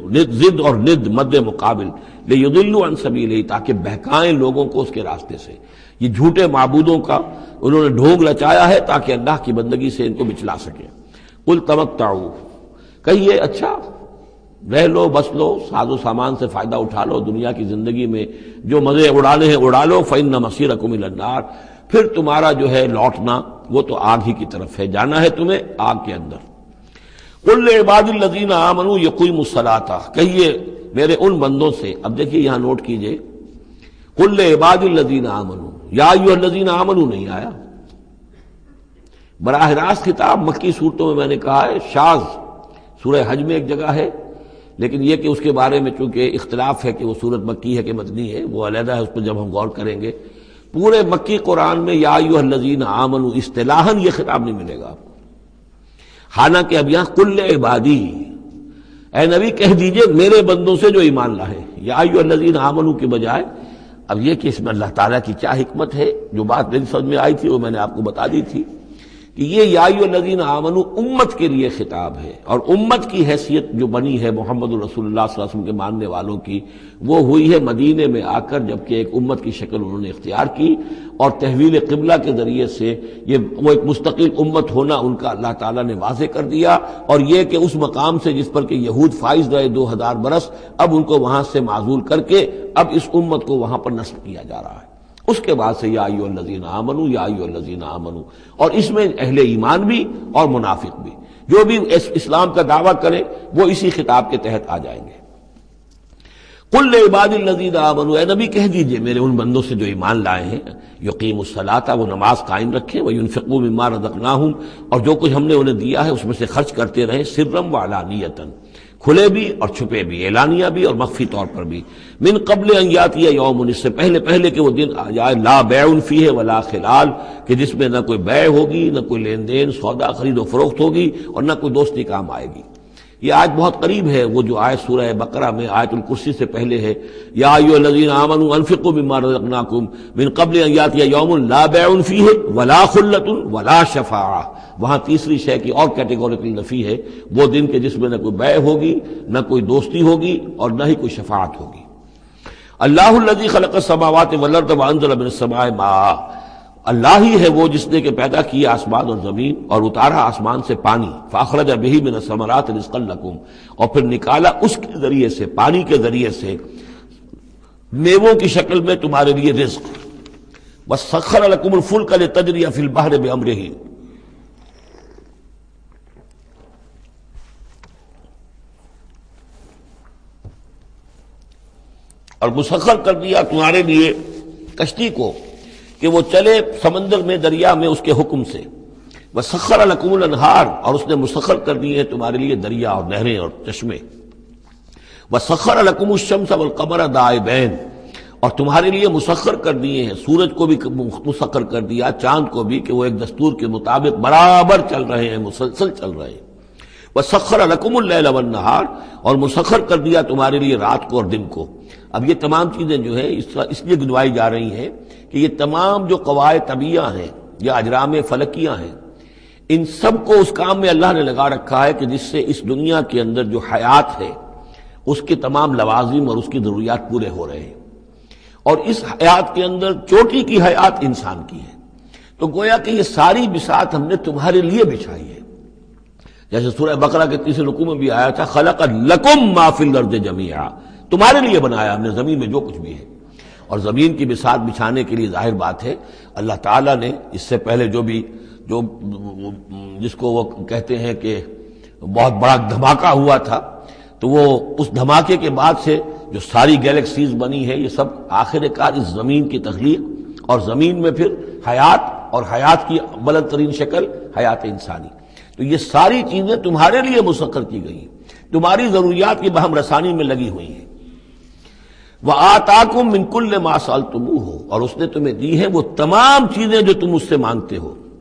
ضد اور ند مد مقابل، لیضلوا عن سبیلہ، تاکہ بہکائیں لوگوں کو اس کے راستے سے. یہ جھوٹے معبودوں کا انہوں نے ڈھونگ لچایا ہے تاکہ اللہ کی بندگی سے ان کو بچلا سکے. قل تمتعوا، کہیے اچھا رہ لو، بس لو، ساز و سامان سے فائدہ اٹھا لو، دنیا کی زندگی میں جو مزے اڑانے ہیں اڑا لو. فإن مصیرکم الی النار، پھر تمہارا جو ہے لوٹنا وہ تو آگ ہی کی طرف ہے، جانا ہے تمہیں آگ کے اندر. قل لعباد الذین آمنوا یقیموا الصلاۃ، کہیے میرے ان بندوں سے. اب دیکھیے یہاں نوٹ کیجئے، قل لعباد الذین آمنوا، یا ایھا الذین آمنوا نہیں آیا. براہ راست خطاب مکی صورتوں میں نے کہا ہے شاذ، سورہ حج میں ایک جگہ ہے، لیکن یہ کہ اس کے بارے میں چونکہ اختلاف ہے کہ وہ سورت مکی ہے کہ مدنی ہے، وہ علیحدہ ہے، اس پر جب ہم غور کریں گے. پورے مکی قرآن میں یا ایھا الذین آمنوا اصطلاحاً یہ خطاب نہیں ملے گا آپ کو. حالانکہ اب یہاں قل عبادی، اے نبی کہہ دیجئے میرے بندوں سے جو ایمان لائے. یا ایھا الذین آمنوا کے بجائے اب یہ کہ اس میں اللہ تعالیٰ کی کیا حکمت ہے، جو بات میری سمجھ میں آئی تھی وہ میں نے آپ کو بتا دی تھی کہ یہ یا ایھا الذین آمنوا امت کے لیے خطاب ہے، اور امت کی حیثیت جو بنی ہے محمد رسول اللہ صلی اللہ علیہ وسلم کے ماننے والوں کی، وہ ہوئی ہے مدینے میں آ کر، جبکہ ایک امت کی شکل انہوں نے اختیار کی، اور تحویل قبلہ کے ذریعے سے وہ ایک مستقل امت ہونا ان کا اللہ تعالیٰ نے واضح کر دیا، اور یہ کہ اس مقام سے جس پر کہ یہود فائز رہے 2000 برس، اب ان کو وہاں سے معزول کر کے اب اس امت کو وہاں پر نصب کیا جا رہا ہے۔ اس کے بعد سے یا ایھا الذین آمنوا، یا ایھا الذین آمنوا، اور اس میں اہل ایمان بھی اور منافق بھی، جو بھی اسلام کا دعویٰ کرے وہ اسی خطاب کے تحت آ جائیں گے۔ قل لعبادی الذین آمنوا، اے نبی کہہ دیجئے میرے ان بندوں سے جو ایمان لائے ہیں، یقیموا الصلاۃ، وہ نماز قائم رکھیں، وینفقوا مما رزقناہم، اور جو کچھ ہم نے انہیں دیا ہے اس میں سے خرچ کرتے رہیں، سرا وعلانیۃ، کھلے بھی اور چھپے بھی، اعلانیہ بھی اور مخفی طور پر بھی، من قبل ان یاتی یوم، اس سے پہلے کہ وہ دن آ جائے، لا بیع فیہ ولا خلال، کہ جس میں نہ کوئی بیع ہوگی، نہ کوئی لین دین سودا خرید و فروخت ہوگی، اور نہ کوئی دوستی کام آئے گی۔ یہ آیت بہت قریب ہے وہ جو آیت سورہ بقرہ میں آیت الکرسی سے پہلے ہے، یا ایھا الذین آمنوا انفقوا مما رزقناکم من قبل ان یاتی یوم لا بیع فیہ ولا خلۃ ولا شفاعہ، وہاں تیسری شے کی اور کیٹیگوریکل نفی ہے، وہ دن کے جس میں نہ کوئی بیع ہوگی، نہ کوئی دوستی ہوگی، اور نہ ہی کوئی شفاعت ہوگی۔ اللہ الذی خلق السماوات والارض وانزل من السماء ماء، اللہ ہی ہے وہ جس نے کہ پیدا کیا آسمان اور زمین اور اتارا آسمان سے پانی، فاخرج بہ من الثمرات رزقا لکم، اور پھر نکالا اس کے ذریعے سے، پانی کے ذریعے سے میووں کی شکل میں تمہارے لیے رزق، وسخر لکم الفلک لتجری فی البحر بامرہ، اور مسخر کر دیا تمہارے لیے کشتی کو کہ وہ چلے سمندر میں، دریا میں اس کے حکم سے، وسخر لکم الانہار، اور اس نے مسخر کر دیے ہیں تمہارے لیے دریا اور نہریں اور چشمے، وسخر لکم الشمس والقمر دائبین، اور تمہارے لیے مسخر کر دیے ہیں، سورج کو بھی مسخر کر دیا، چاند کو بھی، کہ وہ ایک دستور کے مطابق برابر چل رہے ہیں، مسلسل چل رہے ہیں، وسخر لکم اللیل والنہار، اور مسخر کر دیا تمہارے لیے رات کو اور دن کو۔ اب یہ تمام چیزیں جو ہیں اس لیے گنوائی جا رہی ہیں کہ یہ تمام جو قواعد طبیعہ ہیں یا اجرام فلکیہ ہیں، ان سب کو اس کام میں اللہ نے لگا رکھا ہے کہ جس سے اس دنیا کے اندر جو حیات ہے اس کے تمام لوازم اور اس کی ضروریات پورے ہو رہے ہیں، اور اس حیات کے اندر چوٹی کی حیات انسان کی ہے، تو گویا کہ یہ ساری بساط ہم نے تمہارے لیے بچھائی ہے، جیسے سورہ بقرہ کے تیسرے رکوع میں بھی آیا تھا، خلق لکم ما فی الارض جمیعا، تمہارے لیے بنایا ہم نے زمین میں جو کچھ بھی ہے، اور زمین کی بساط بچھانے کے لیے ظاہر بات ہے اللہ تعالیٰ نے اس سے پہلے جو جس کو وہ کہتے ہیں کہ بہت بڑا دھماکہ ہوا تھا، تو وہ اس دھماکے کے بعد سے جو ساری گیلیکسیز بنی ہے، یہ سب آخر کار اس زمین کی تخلیق، اور زمین میں پھر حیات، اور حیات کی بلند ترین شکل حیات انسانی، تو یہ ساری چیزیں تمہارے لیے مسخر کی گئی، تمہاری ضروریات کی بہم رسانی میں لگی ہوئی ہیں۔ وَآتَاكُم مِّن كُلِّ مَا سَأَلْتُمُوهُ، اور اس نے تمہیں دی ہیں وہ تمام چیزیں جو تم اس سے مانگتے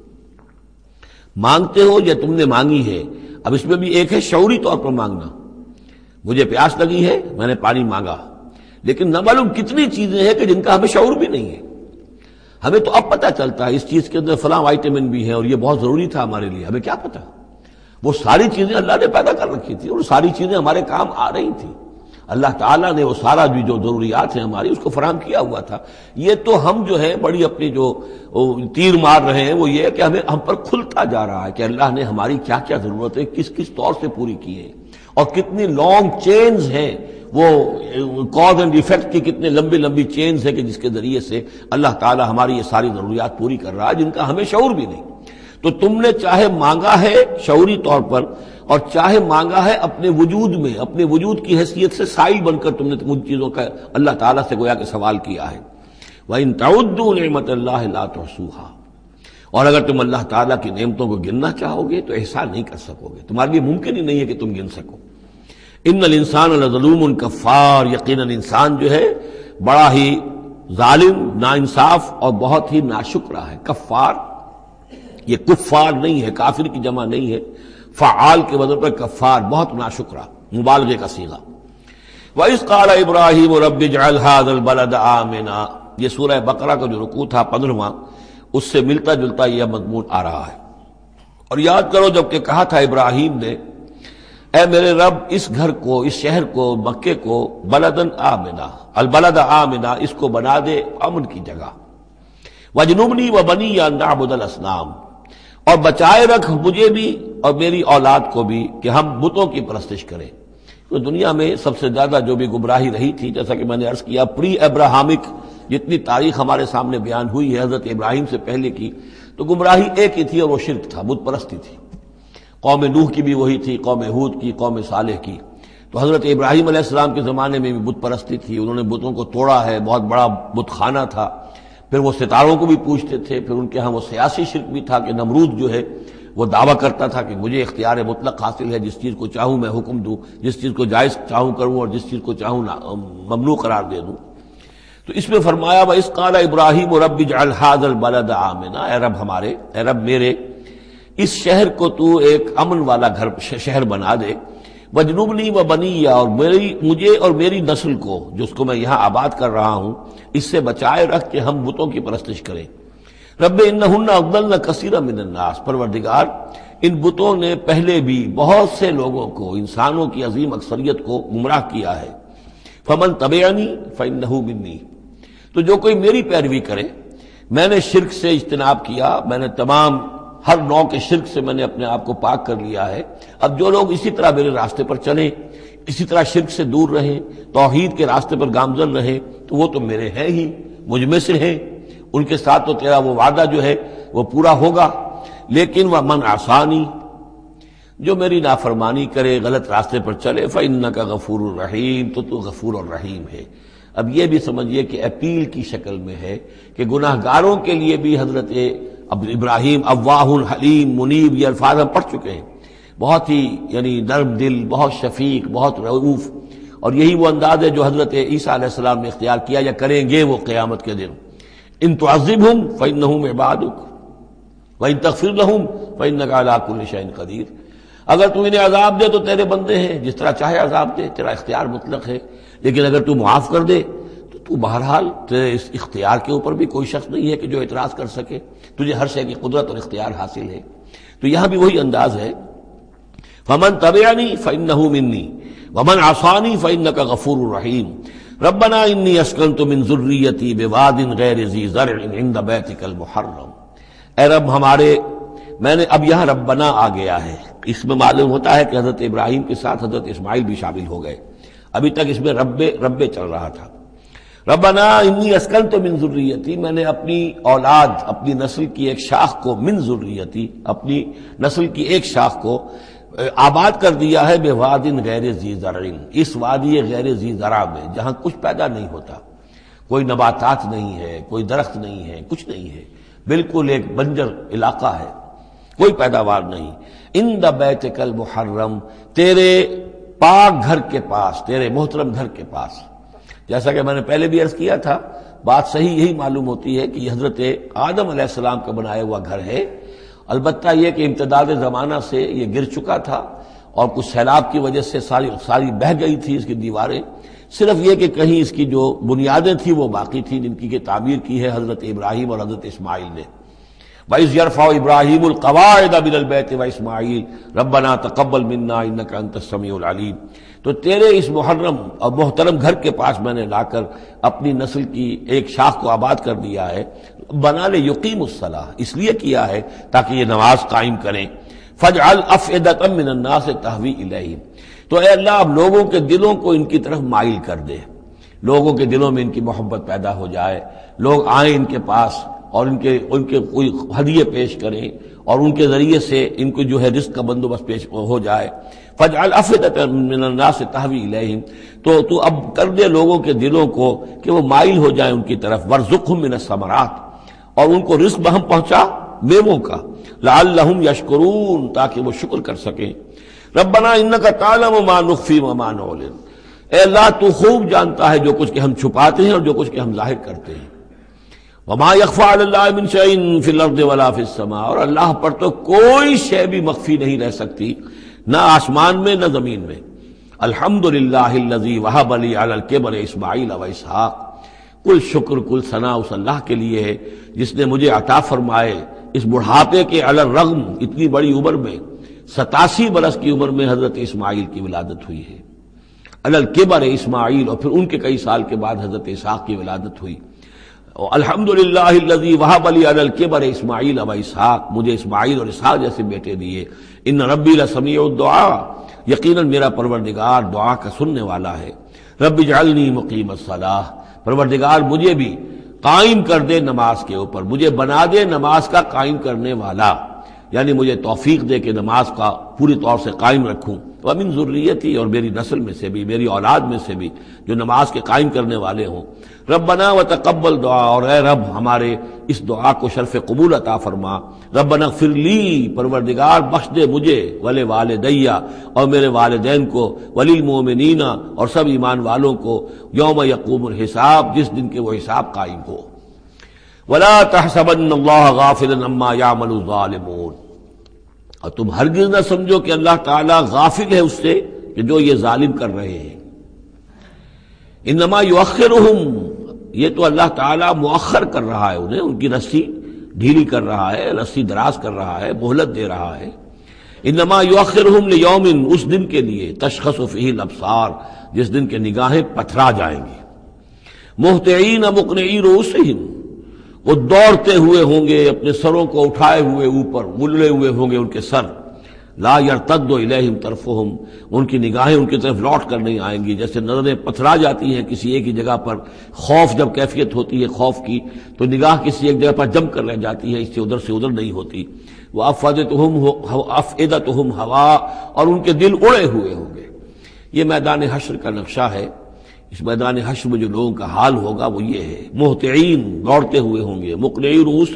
ہو یا تم نے مانگی ہے۔ اب اس میں بھی ایک ہے شعوری طور پر مانگنا، مجھے پیاس لگی ہے میں نے پانی مانگا، لیکن نہ معلوم کتنی چیزیں ہیں کہ جن کا ہمیں شعور بھی نہیں ہے، ہمیں تو اب پتہ چلتا ہے اس چیز کے اندر فلاں وائٹامن بھی ہے اور یہ بہت ضروری تھا ہمارے لیے، ہمیں کیا پتہ، وہ ساری چیزیں اللہ نے پیدا کر رکھی تھی اور ساری چیزیں ہمارے کام آ رہی تھی، اللہ تعالیٰ نے وہ سارا بھی جو ضروریات ہیں ہماری اس کو فراہم کیا ہوا تھا۔ یہ تو ہم جو ہے بڑی اپنی جو تیر مار رہے ہیں وہ یہ ہے کہ ہم پر کھلتا جا رہا ہے کہ اللہ نے ہماری کیا کیا ضرورتیں کس کس طور سے پوری کی ہیں، اور کتنی لانگ چینز ہیں، وہ کاز اینڈ ایفیکٹ کی کتنے لمبی چینز ہیں کہ جس کے ذریعے سے اللہ تعالیٰ ہماری یہ ساری ضروریات پوری کر رہا ہے جن کا ہمیں شعور بھی نہیں۔ تو تم نے چاہے مانگا ہے شعوری طور پر اور چاہے مانگا ہے اپنے وجود میں، اپنے وجود کی حیثیت سے سائل بن کر تم نے ان چیزوں کا اللہ تعالیٰ سے گویا کہ سوال کیا ہے۔ وَإِن تَعُدُّوا نِعْمَةَ اللَّهِ لَا تُحْصُوهَا، اور اگر تم اللہ تعالیٰ کی نعمتوں کو گننا چاہو گے تو احسان نہیں کر سکو گے، تمہارے لیے ممکن ہی نہیں ہے کہ تم گن سکو۔ ان الانسان لظلوم کفار، یقیناً انسان جو ہے بڑا ہی ظالم، ناانصاف اور بہت ہی ناشکرا ہے۔ کفار، یہ کفار نہیں ہے، کافر کی جمع نہیں ہے، فعال کے وزن پر کفار، بہت ناشکرا، مبالغے کا صیغہ۔ وَإِذْ قَالَ إِبْرَاهِيمُ رَبِّ اجْعَلْ هَٰذَا الْبَلَدَ آمِنًا، یہ سورہ بقرہ کا جو رکوع تھا 15واں، اس سے ملتا جلتا یہ مضمون آ رہا ہے۔ اور یاد کرو جب کہ کہا تھا ابراہیم نے، اے میرے رب اس گھر کو، اس شہر کو، مکے کو بلدن آمنا، البلد آمنا، اس کو بنا دے امن کی جگہ، وجنبنی وبنی ان نعبد الاصنام، اور بچائے رکھ مجھے بھی اور میری اولاد کو بھی کہ ہم بتوں کی پرستش کریں۔ تو دنیا میں سب سے زیادہ جو بھی گمراہی رہی تھی، جیسا کہ میں نے عرض کیا، پری ابراہمک جتنی تاریخ ہمارے سامنے بیان ہوئی ہے حضرت ابراہیم سے پہلے کی، تو گمراہی ایک ہی تھی اور وہ شرک تھا، بت پرستی تھی۔ قوم نوح کی بھی وہی تھی، قوم ہود کی، قوم صالح کی۔ تو حضرت ابراہیم علیہ السلام کے زمانے میں بھی بت پرستی تھی، انہوں نے بتوں کو توڑا ہے، بہت بڑا بت خانہ تھا۔ پھر وہ ستاروں کو بھی پوجتے تھے، پھر ان کے ہاں وہ سیاسی شرک بھی تھا کہ نمرود جو ہے وہ دعویٰ کرتا تھا کہ مجھے اختیار مطلق حاصل ہے، جس چیز کو چاہوں میں حکم دوں، جس چیز کو جائز چاہوں کروں اور جس چیز کو چاہوں ممنوع قرار دے دوں۔ تو اس میں فرمایا وَإِذْ قَالَ إِبْرَاهِيمُ رَبِّ اجْعَلْ هَٰذَا الْبَلَدَ آمِنًا، اے رب ہمارے، اے رب میرے، اس شہر کو تو ایک امن والا گھر شہر بنا دے، وَجْنُبْنِي وَبَنِيَّ، اور مجھے اور میری نسل کو، جس کو میں یہاں آباد کر رہا ہوں، اس سے بچائے رکھ کہ ہم بتوں کی پرستش کریں۔ رب انہن اضللن کثیرا من الناس، پروردگار ان بتوں نے پہلے بھی بہت سے لوگوں کو، انسانوں کی عظیم اکثریت کو گمراہ کیا ہے۔ فمن تبعنی فانہ منی، تو جو کوئی میری پیروی کرے، میں نے شرک سے اجتناب کیا، میں نے تمام ہر نوع کے شرک سے میں نے اپنے آپ کو پاک کر لیا ہے۔ اب جو لوگ اسی طرح میرے راستے پر چلیں، اسی طرح شرک سے دور رہیں، توحید کے راستے پر گامزن رہیں، تو وہ تو میرے ہیں ہی، مجھ میں سے ہیں، ان کے ساتھ تو تیرا وہ وعدہ جو ہے وہ پورا ہوگا۔ لیکن وَمَنْ عَصَانِی، جو میری نافرمانی کرے، غلط راستے پر چلے، فَإِنَّكَ غَفُورٌ رَحِيمٌ، تو غفور اور رحیم ہے۔ اب یہ بھی سمجھیے کہ اپیل کی شکل میں ہے کہ گناہ گاروں کے لیے بھی حضرت ابراہیم اواہ حلیم منیب، یہ الفاظ ہم پڑھ چکے ہیں، بہت ہی یعنی نرم دل، بہت شفیق، بہت رؤوف، اور یہی وہ انداز ہے جو حضرت عیسیٰ علیہ السلام نے اختیار کیا یا کریں گے وہ قیامت کے دن۔ ان تعذبہم فانہم عبادک وان تغفر لہم فانک علی کل شیء قدیر، اگر تو انہیں عذاب دے تو تیرے بندے ہیں، جس طرح چاہے عذاب دے، تیرا اختیار مطلق ہے، لیکن اگر تو معاف کر دے تو بہرحال تیرے اس اختیار کے اوپر بھی کوئی شخص نہیں ہے کہ جو اعتراض کر سکے، تجھے ہر شے کی قدرت اور اختیار حاصل ہے۔ تو یہاں بھی وہی انداز ہے، فمن تبعنی فانہ منی ومن عصانی فانک غفور رحیم، ربنا انی اسکنت من ذریتی بواد غیر ذی زرع عند بیتک المحرم، اے رب ہمارے، میں نے، اب یہاں ربنا آ گیا ہے، اس میں معلوم ہوتا ہے کہ حضرت ابراہیم کے ساتھ حضرت اسماعیل بھی شامل ہو گئے، ابھی تک اس میں رب چل رہا تھا۔ ربنا انی اسکنت من ذریتی، میں نے اپنی اولاد، اپنی نسل کی ایک شاخ کو، من ذریتی، اپنی نسل کی ایک شاخ کو آباد کر دیا ہے، بواد غیر ذی زرع، اس وادی غیر ذی زرع میں، جہاں کچھ پیدا نہیں ہوتا، کوئی نباتات نہیں ہے، کوئی درخت نہیں ہے، کچھ نہیں ہے، بالکل ایک بنجر علاقہ ہے، کوئی پیداوار نہیں۔ عند بیتک المحرم، تیرے پاک گھر کے پاس، تیرے محترم گھر کے پاس۔ جیسا کہ میں نے پہلے بھی عرض کیا تھا، بات صحیح یہی معلوم ہوتی ہے کہ یہ حضرت آدم علیہ السلام کا بنایا ہوا گھر ہے، البتہ یہ کہ امتداد زمانہ سے یہ گر چکا تھا اور کچھ سیلاب کی وجہ سے ساری بہہ گئی تھی اس کی دیواریں، صرف یہ کہ کہیں اس کی جو بنیادیں تھیں وہ باقی تھیں، جن کی تعمیر کی ہے حضرت ابراہیم اور حضرت اسماعیل نے۔ وَإِذْ يَرْفَعُ إِبْرَاهِيمُ الْقَوَاعِدَ مِنَ الْبَيْتِ وَإِسْمَاعِيلُ رَبَّنَا تَقَبَّلْ مِنَّا إِنَّكَ أَنتَ السَّمِيعُ الْعَلِيمُ، تو تیرے اس محرم اور محترم گھر کے پاس میں نے لا کر اپنی نسل کی ایک شاخ کو آباد کر دیا ہے، بنا لے یقیم الصلاح، اس لیے کیا ہے تاکہ یہ نماز قائم کریں۔ فَاجْعَلْ أَفْئِدَةً مِّنَ النَّاسِ تَهْوِي إِلَيْهِمْ، تو اے اللہ اب لوگوں کے دلوں کو ان کی طرف مائل کر دے، لوگوں کے دلوں میں ان کی محبت پیدا ہو جائے، لوگ آئیں ان کے پاس اور ان کے کوئی ہدیے پیش کریں اور ان کے ذریعے سے ان کو جو ہے رزق کا بندوبست پیش ہو جائے۔ فَاجْعَلْ أَفْئِدَةً مِّنَ النَّاسِ تَهْوِي إِلَيْهِمْ، تو اب کر دے لوگوں کے دلوں کو کہ وہ مائل ہو جائیں ان کی طرف۔ وَارْزُقْهُم مِّنَ الثَّمَرَاتِ، اور ان کو رزق بہم پہنچا میووں کا، لَعَلَّهُمْ يَشْكُرُونَ، تاکہ وہ شکر کر سکیں۔ رَبَّنَا إِنَّكَ تَعْلَمُ مَا نُخْفِي وَمَا نُعْلِنُ، اے اللہ تو خوب جانتا ہے جو کچھ کہ ہم چھپاتے ہیں اور جو کچھ کہ ہم ظاہر کرتے ہیں۔ وَمَا يَخْفَىٰ عَلَى اللَّهِ مِن شَيْءٍ فِي الْأَرْضِ وَلَا فِي السَّمَاءِ، اور اللہ پر تو کوئی شے بھی مخفی نہیں رہ سکتی، نہ آسمان میں نہ زمین میں۔ الحمدللہ الذی وہب لی علی الکبر اسماعیل و اسحاق، کل شکر کل ثنا اس اللہ کے لیے ہے جس نے مجھے عطا فرمائے اس بڑھاپے کے علی الرغم اتنی بڑی عمر میں 87 برس کی عمر میں حضرت اسماعیل کی ولادت ہوئی ہے. علی الکبر اسماعیل، اور پھر ان کے کئی سال کے بعد حضرت اسحاق کی ولادت ہوئی. الحمدللہ الذی وہب لی علی الکبر اسماعیل و اسحاق، مجھے اسماعیل اور اسحاق جیسے بیٹے دیے. ان ربی لسمیع الدعاء، یقیناً میرا پروردگار دعا کا سننے والا ہے. رب اجعلنی مقیم الصلاۃ، پروردگار مجھے بھی قائم کر دے نماز کے اوپر، مجھے بنا دے نماز کا قائم کرنے والا، یعنی مجھے توفیق دے کہ نماز کا پوری طور سے قائم رکھوں. ومن ذریتی، اور میری نسل میں سے بھی، میری اولاد میں سے بھی جو نماز کے قائم کرنے والے ہوں. ربنا وتقبل دعا، اور اے رب ہمارے اس دعا کو شرف قبول عطا فرما. ربنا اغفر لی، پروردگار بخش دے مجھے، ولی والدیہ، اور میرے والدین کو، وللمؤمنین، اور سب ایمان والوں کو، یوم یقوم الحساب، جس دن کے وہ حساب قائم ہو. ولا تحسبن اللہ غافلا عما یعمل الظالمون، اور تم ہرگز نہ سمجھو کہ اللہ تعالیٰ غافل ہے اس سے کہ جو یہ ظالم کر رہے ہیں. انما یؤخرہم، یہ تو اللہ تعالیٰ مؤخر کر رہا ہے انہیں، ان کی رسی ڈھیلی کر رہا ہے، رسی دراز کر رہا ہے، مہلت دے رہا ہے. انما یؤخرہم لیوم، اس دن کے لیے تشخص فیہ الابصار، جس دن کے نگاہیں پتھرا جائیں گی. مہطعین مقنعی رؤوسہم، وہ دوڑتے ہوئے ہوں گے، اپنے سروں کو اٹھائے ہوئے اوپر، ملے ہوئے ہوں گے ان کے سر. لا یرتد الیہم طرفہم، ان کی نگاہیں ان کی طرف لوٹ کر نہیں آئیں گی. جیسے نظریں پتھرا جاتی ہیں کسی ایک ہی جگہ پر، خوف جب کیفیت ہوتی ہے خوف کی تو نگاہ کسی ایک جگہ پر جم کر رہ جاتی ہے، اس سے ادھر نہیں ہوتی. وافئدتہم ہوا، اور ان کے دل اڑے ہوئے ہوں گے. یہ میدان حشر کا نقشہ ہے. اس میدان حشر میں جو لوگوں کا حال ہوگا وہ یہ ہے، مہطعین، دوڑتے ہوئے ہوں گے، مقنعی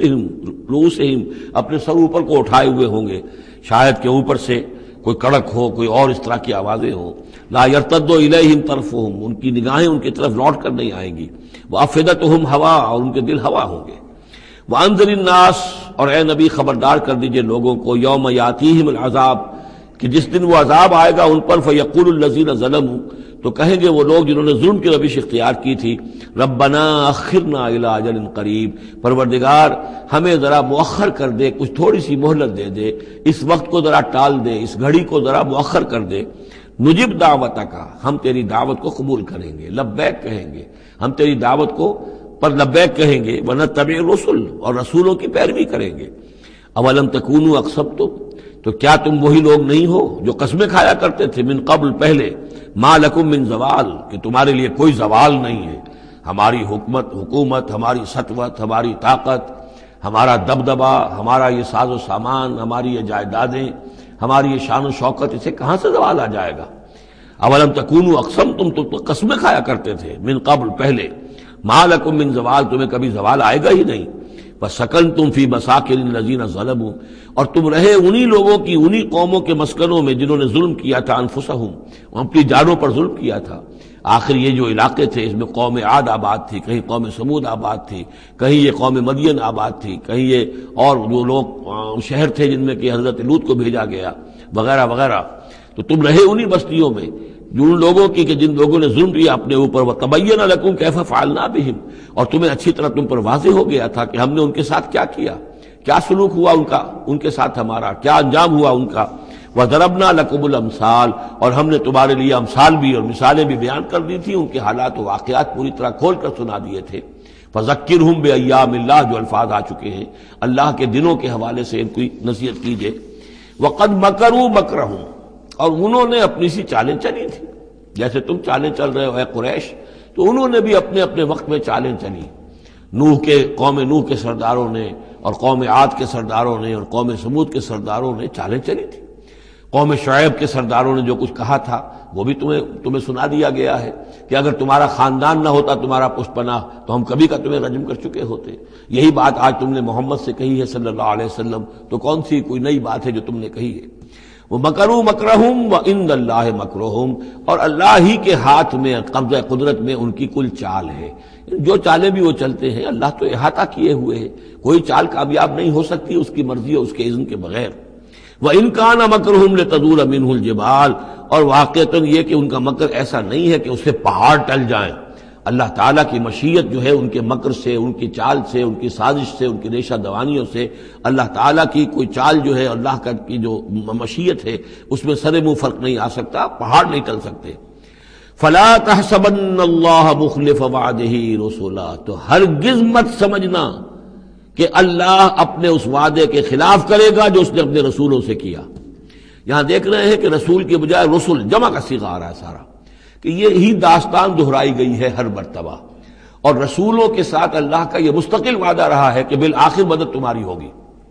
رؤوسہم، اپنے سر اوپر کو اٹھائے ہوئے ہوں گے، شاید کہ اوپر سے کوئی کڑک ہو، کوئی اور اس طرح کی آوازیں ہوں. لا یرتد الیہم طرفہم، ان کی نگاہیں ان کی طرف لوٹ کر نہیں آئیں گی. وافئدتہم ہوا، اور ان کے دل ہوا ہوں گے. وانذر الناس، اور اے نبی خبردار کر دیجئے لوگوں کو، یوم یاتیہم العذاب، کہ جس دن وہ عذاب آئے گا ان پر، فیقول الذین ظلموا، تو کہیں گے وہ لوگ جنہوں نے ظلم کی روش اختیار کی تھی، ربنا اخرنا الی اجل قریب، پروردگار ہمیں ذرا مؤخر کر دے، کچھ تھوڑی سی مہلت دے دے، اس وقت کو ذرا ٹال دے، اس گھڑی کو ذرا مؤخر کر دے. نجب دعوتک، ہم تیری دعوت کو قبول کریں گے، لبیک کہیں گے، ہم تیری دعوت کو پر لبیک کہیں گے. ونتبع الرسل، اور رسولوں کی پیروی کریں گے. اولم تکونوا اقسمتم، تو کیا تم وہی لوگ نہیں ہو جو قسمیں کھایا کرتے تھے، من قبل، پہلے، ما لکم من زوال، کہ تمہارے لیے کوئی زوال نہیں ہے. ہماری حکومت، ہماری سطوت، ہماری طاقت، ہمارا دبدبا، ہمارا یہ ساز و سامان، ہماری یہ جائیدادیں، ہماری یہ شان و شوکت، اسے کہاں سے زوال آ جائے گا. اولم تکونوا اقسمتم، تم تو قسمیں کھایا کرتے تھے، من قبل، پہلے، ما لکم من زوال، تمہیں کبھی زوال آئے گا ہی نہیں. وَسَكَنْتُمْ فِي مَسَاكِنِ الَّذِينَ ظَلَمُوا، اور تم رہے انہی لوگوں کی، انہی قوموں کے مسکنوں میں جنہوں نے ظلم کیا تھا، انفسہم، اپنی جانوں پر ظلم کیا تھا. آخر یہ جو علاقے تھے، اس میں قوم عاد آباد تھی، کہیں قوم سمود آباد تھی، کہیں یہ قوم مدین آباد تھی، کہیں یہ اور جو لوگ شہر تھے جن میں کہ حضرت لوط کو بھیجا گیا، وغیرہ وغیرہ. تو تم رہے انہی بستیوں میں جن لوگوں کی کہ جن لوگوں نے ظلم کیا اپنے اوپر. وَتَبَيَّنَ لَكُمْ كَيْفَ فَعَلْنَا بِهِمْ، اور تمہیں اچھی طرح تم پر واضح ہو گیا تھا کہ ہم نے ان کے ساتھ کیا کیا، کیا سلوک ہوا ان کا، ان کے ساتھ ہمارا کیا انجام ہوا ان کا. وَضَرَبْنَا لَكُمُ الْأَمْثَالَ، اور ہم نے تمہارے لیے امثال بھی اور مثالیں بھی بیان کر دی تھی، ان کے حالات و واقعات پوری طرح کھول کر سنا دیے تھے. فَذَكِّرْهُمْ بِأَيَّامِ اللَّهِ، جو الفاظ آ چکے ہیں اللہ کے دنوں کے حوالے سے ان کی نصیحت کیجئے. وَقَدْ مَكَرُوا مَكْرَهُمْ، اور انہوں نے اپنی سی چالیں چلی تھی، جیسے تم چالیں چل رہے ہو اے قریش، تو انہوں نے بھی اپنے اپنے وقت میں چالیں چلی. قوم نوح کے سرداروں نے، اور قوم عاد کے سرداروں نے، اور قوم سمود کے سرداروں نے چالیں چلی تھی. قوم شعیب کے سرداروں نے جو کچھ کہا تھا وہ بھی تمہیں سنا دیا گیا ہے کہ اگر تمہارا خاندان نہ ہوتا، تمہارا پشت پناہ، تو ہم کبھی کا تمہیں رجم کر چکے ہوتے. یہی بات آج تم نے محمد سے کہی ہے صلی اللہ علیہ وسلم، تو کون سی کوئی نئی بات ہے جو تم نے کہی ہے. وہ مکروا مکرہم وعند اللہ مکرہم، اور اللہ ہی کے ہاتھ میں، قبضہ قدرت میں ان کی کل چال ہے. جو چالیں بھی وہ چلتے ہیں اللہ تو احاطہ کیے ہوئے ہے، کوئی چال کامیاب نہیں ہو سکتی اس کی مرضی اور اس کے اذن کے بغیر. وَإِنْ كَانَ مَكْرُهُمْ لِتَزُولَ مِنْهُ الْجِبَالُ، اور واقعتاً یہ کہ ان کا مکر ایسا نہیں ہے کہ اس سے پہاڑ ٹل جائیں. اللہ تعالیٰ کی مشیت جو ہے ان کے مکر سے، ان کی چال سے، ان کی سازش سے، ان کی ریشہ دوانیوں سے، اللہ تعالیٰ کی کوئی چال جو ہے، اللہ کی جو مشیت ہے اس میں سر منہ فرق نہیں آ سکتا، پہاڑ نہیں ٹل سکتے۔ فلا تحسبن اللہ مخلف وعدہ رسلا، تو ہرگز مت سمجھنا کہ اللہ اپنے اس وعدے کے خلاف کرے گا جو اس نے اپنے رسولوں سے کیا۔ یہاں دیکھ رہے ہیں کہ رسول کے بجائے رسل جمع کا صیغہ آ رہا ہے سارا، کہ یہی داستان دہرائی گئی ہے ہر مرتبہ، اور رسولوں کے ساتھ اللہ کا یہ مستقل وعدہ رہا ہے کہ بالآخر مدد تمہاری ہوگی۔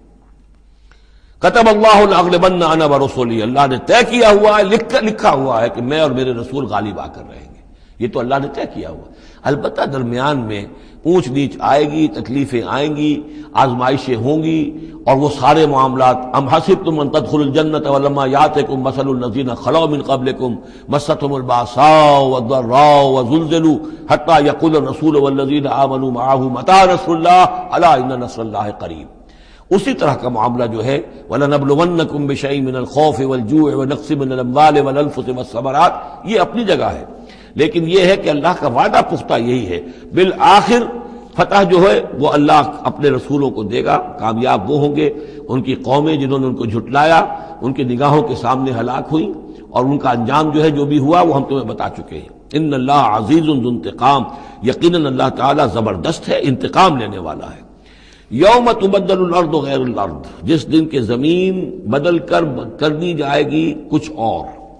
کتب اللہ لأغلبن انا ورسلی، اللہ نے طے کیا ہوا ہے، لکھا ہوا ہے کہ میں اور میرے رسول غالب آ کر رہیں گے، یہ تو اللہ نے طے کیا ہوا۔ البتہ درمیان میں اونچ نیچ آئے گی، تکلیفیں آئیں گی، آزمائشیں ہوں گی، اور وہ سارے معاملات ام حسبتم ان تدخلوا الجنة ولما یاتکم مثل الذین خلوا من قبلکم مستهم الباساء والضراء وزلزلوا حتى يقول الرسول والذین آمنوا معه متى نصر الله الا ان نصر الله قریب۔ اسی طرح کا معاملہ جو ہے وَلَنَبْلُوَنَّكُمْ بِشَيْءٍ مِّنَ الْخَوْفِ وَالْجُوعِ وَنَقْصٍ مِّنَ الْأَمْوَالِ وَالْأَنفُسِ وَالثَّمَرَاتِ، یہ اپنی جگہ ہے، لیکن یہ ہے کہ اللہ کا وعدہ پختہ یہی ہے، بالآخر فتح جو ہے وہ اللہ اپنے رسولوں کو دے گا، کامیاب وہ ہوں گے۔ ان کی قومیں جنہوں نے ان کو جھٹلایا ان کی نگاہوں کے سامنے ہلاک ہوئیں، اور ان کا انجام جو ہے جو بھی ہوا وہ ہم تمہیں بتا چکے ہیں۔ ان اللہ عزیز ذو انتقام، یقیناً اللہ تعالیٰ زبردست ہے، انتقام لینے والا ہے۔ یوم تبدل الارض غیر الارض، جس دن کے زمین بدل کر دی جائے گی کچھ اور۔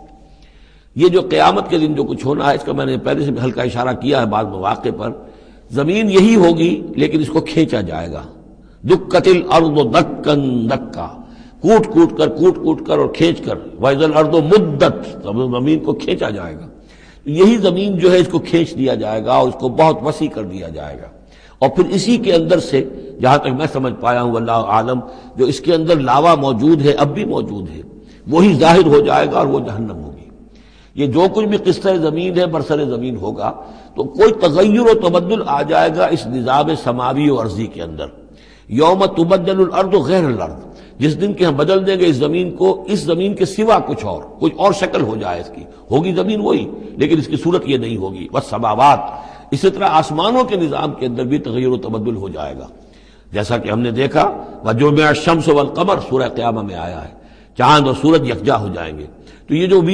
یہ جو قیامت کے دن جو کچھ ہونا ہے اس کا میں نے پہلے سے بھی ہلکا اشارہ کیا ہے بعض مواقع پر، زمین یہی ہوگی لیکن اس کو کھینچا جائے گا۔ دکت الارض دکن دکا، کوٹ کوٹ کر اور کھینچ کر، وَإِذَا الْأَرْضُ مُدَّتْ، زمین کو کھینچا جائے گا۔ یہی زمین جو ہے اس کو کھینچ دیا جائے گا اور اس کو بہت وسیع کر دیا جائے گا، اور پھر اسی کے اندر سے جہاں تک میں سمجھ پایا ہوں اللہ عالم، جو اس کے اندر لاوا موجود ہے اب بھی موجود ہے، وہی ظاہر ہو جائے گا اور وہ جہنم ہوگی۔ یہ جو کچھ بھی قصہ زمین ہے برسر زمین ہوگا تو کوئی تغیر و تبدل آ جائے گا اس نظام سماوی و ارضی کے اندر۔ یوم تبدل الارض غیر الارض، جس دن کہ ہم بدل دیں گے اس زمین کو، اس زمین کے سوا کچھ اور شکل ہو جائے اس کی، ہوگی زمین وہی لیکن اس کی صورت یہ نہیں ہوگی۔ والسماوات، اسی طرح آسمانوں کے نظام کے اندر بھی تغیر و تبدل ہو جائے گا، جیسا کہ ہم نے دیکھا وَجُمِعَ الشَّمْسُ وَالْقَمَرُ سورہ قیامہ میں آیا ہے، چاند اور سورج یکجا ہو جائیں گے۔ تو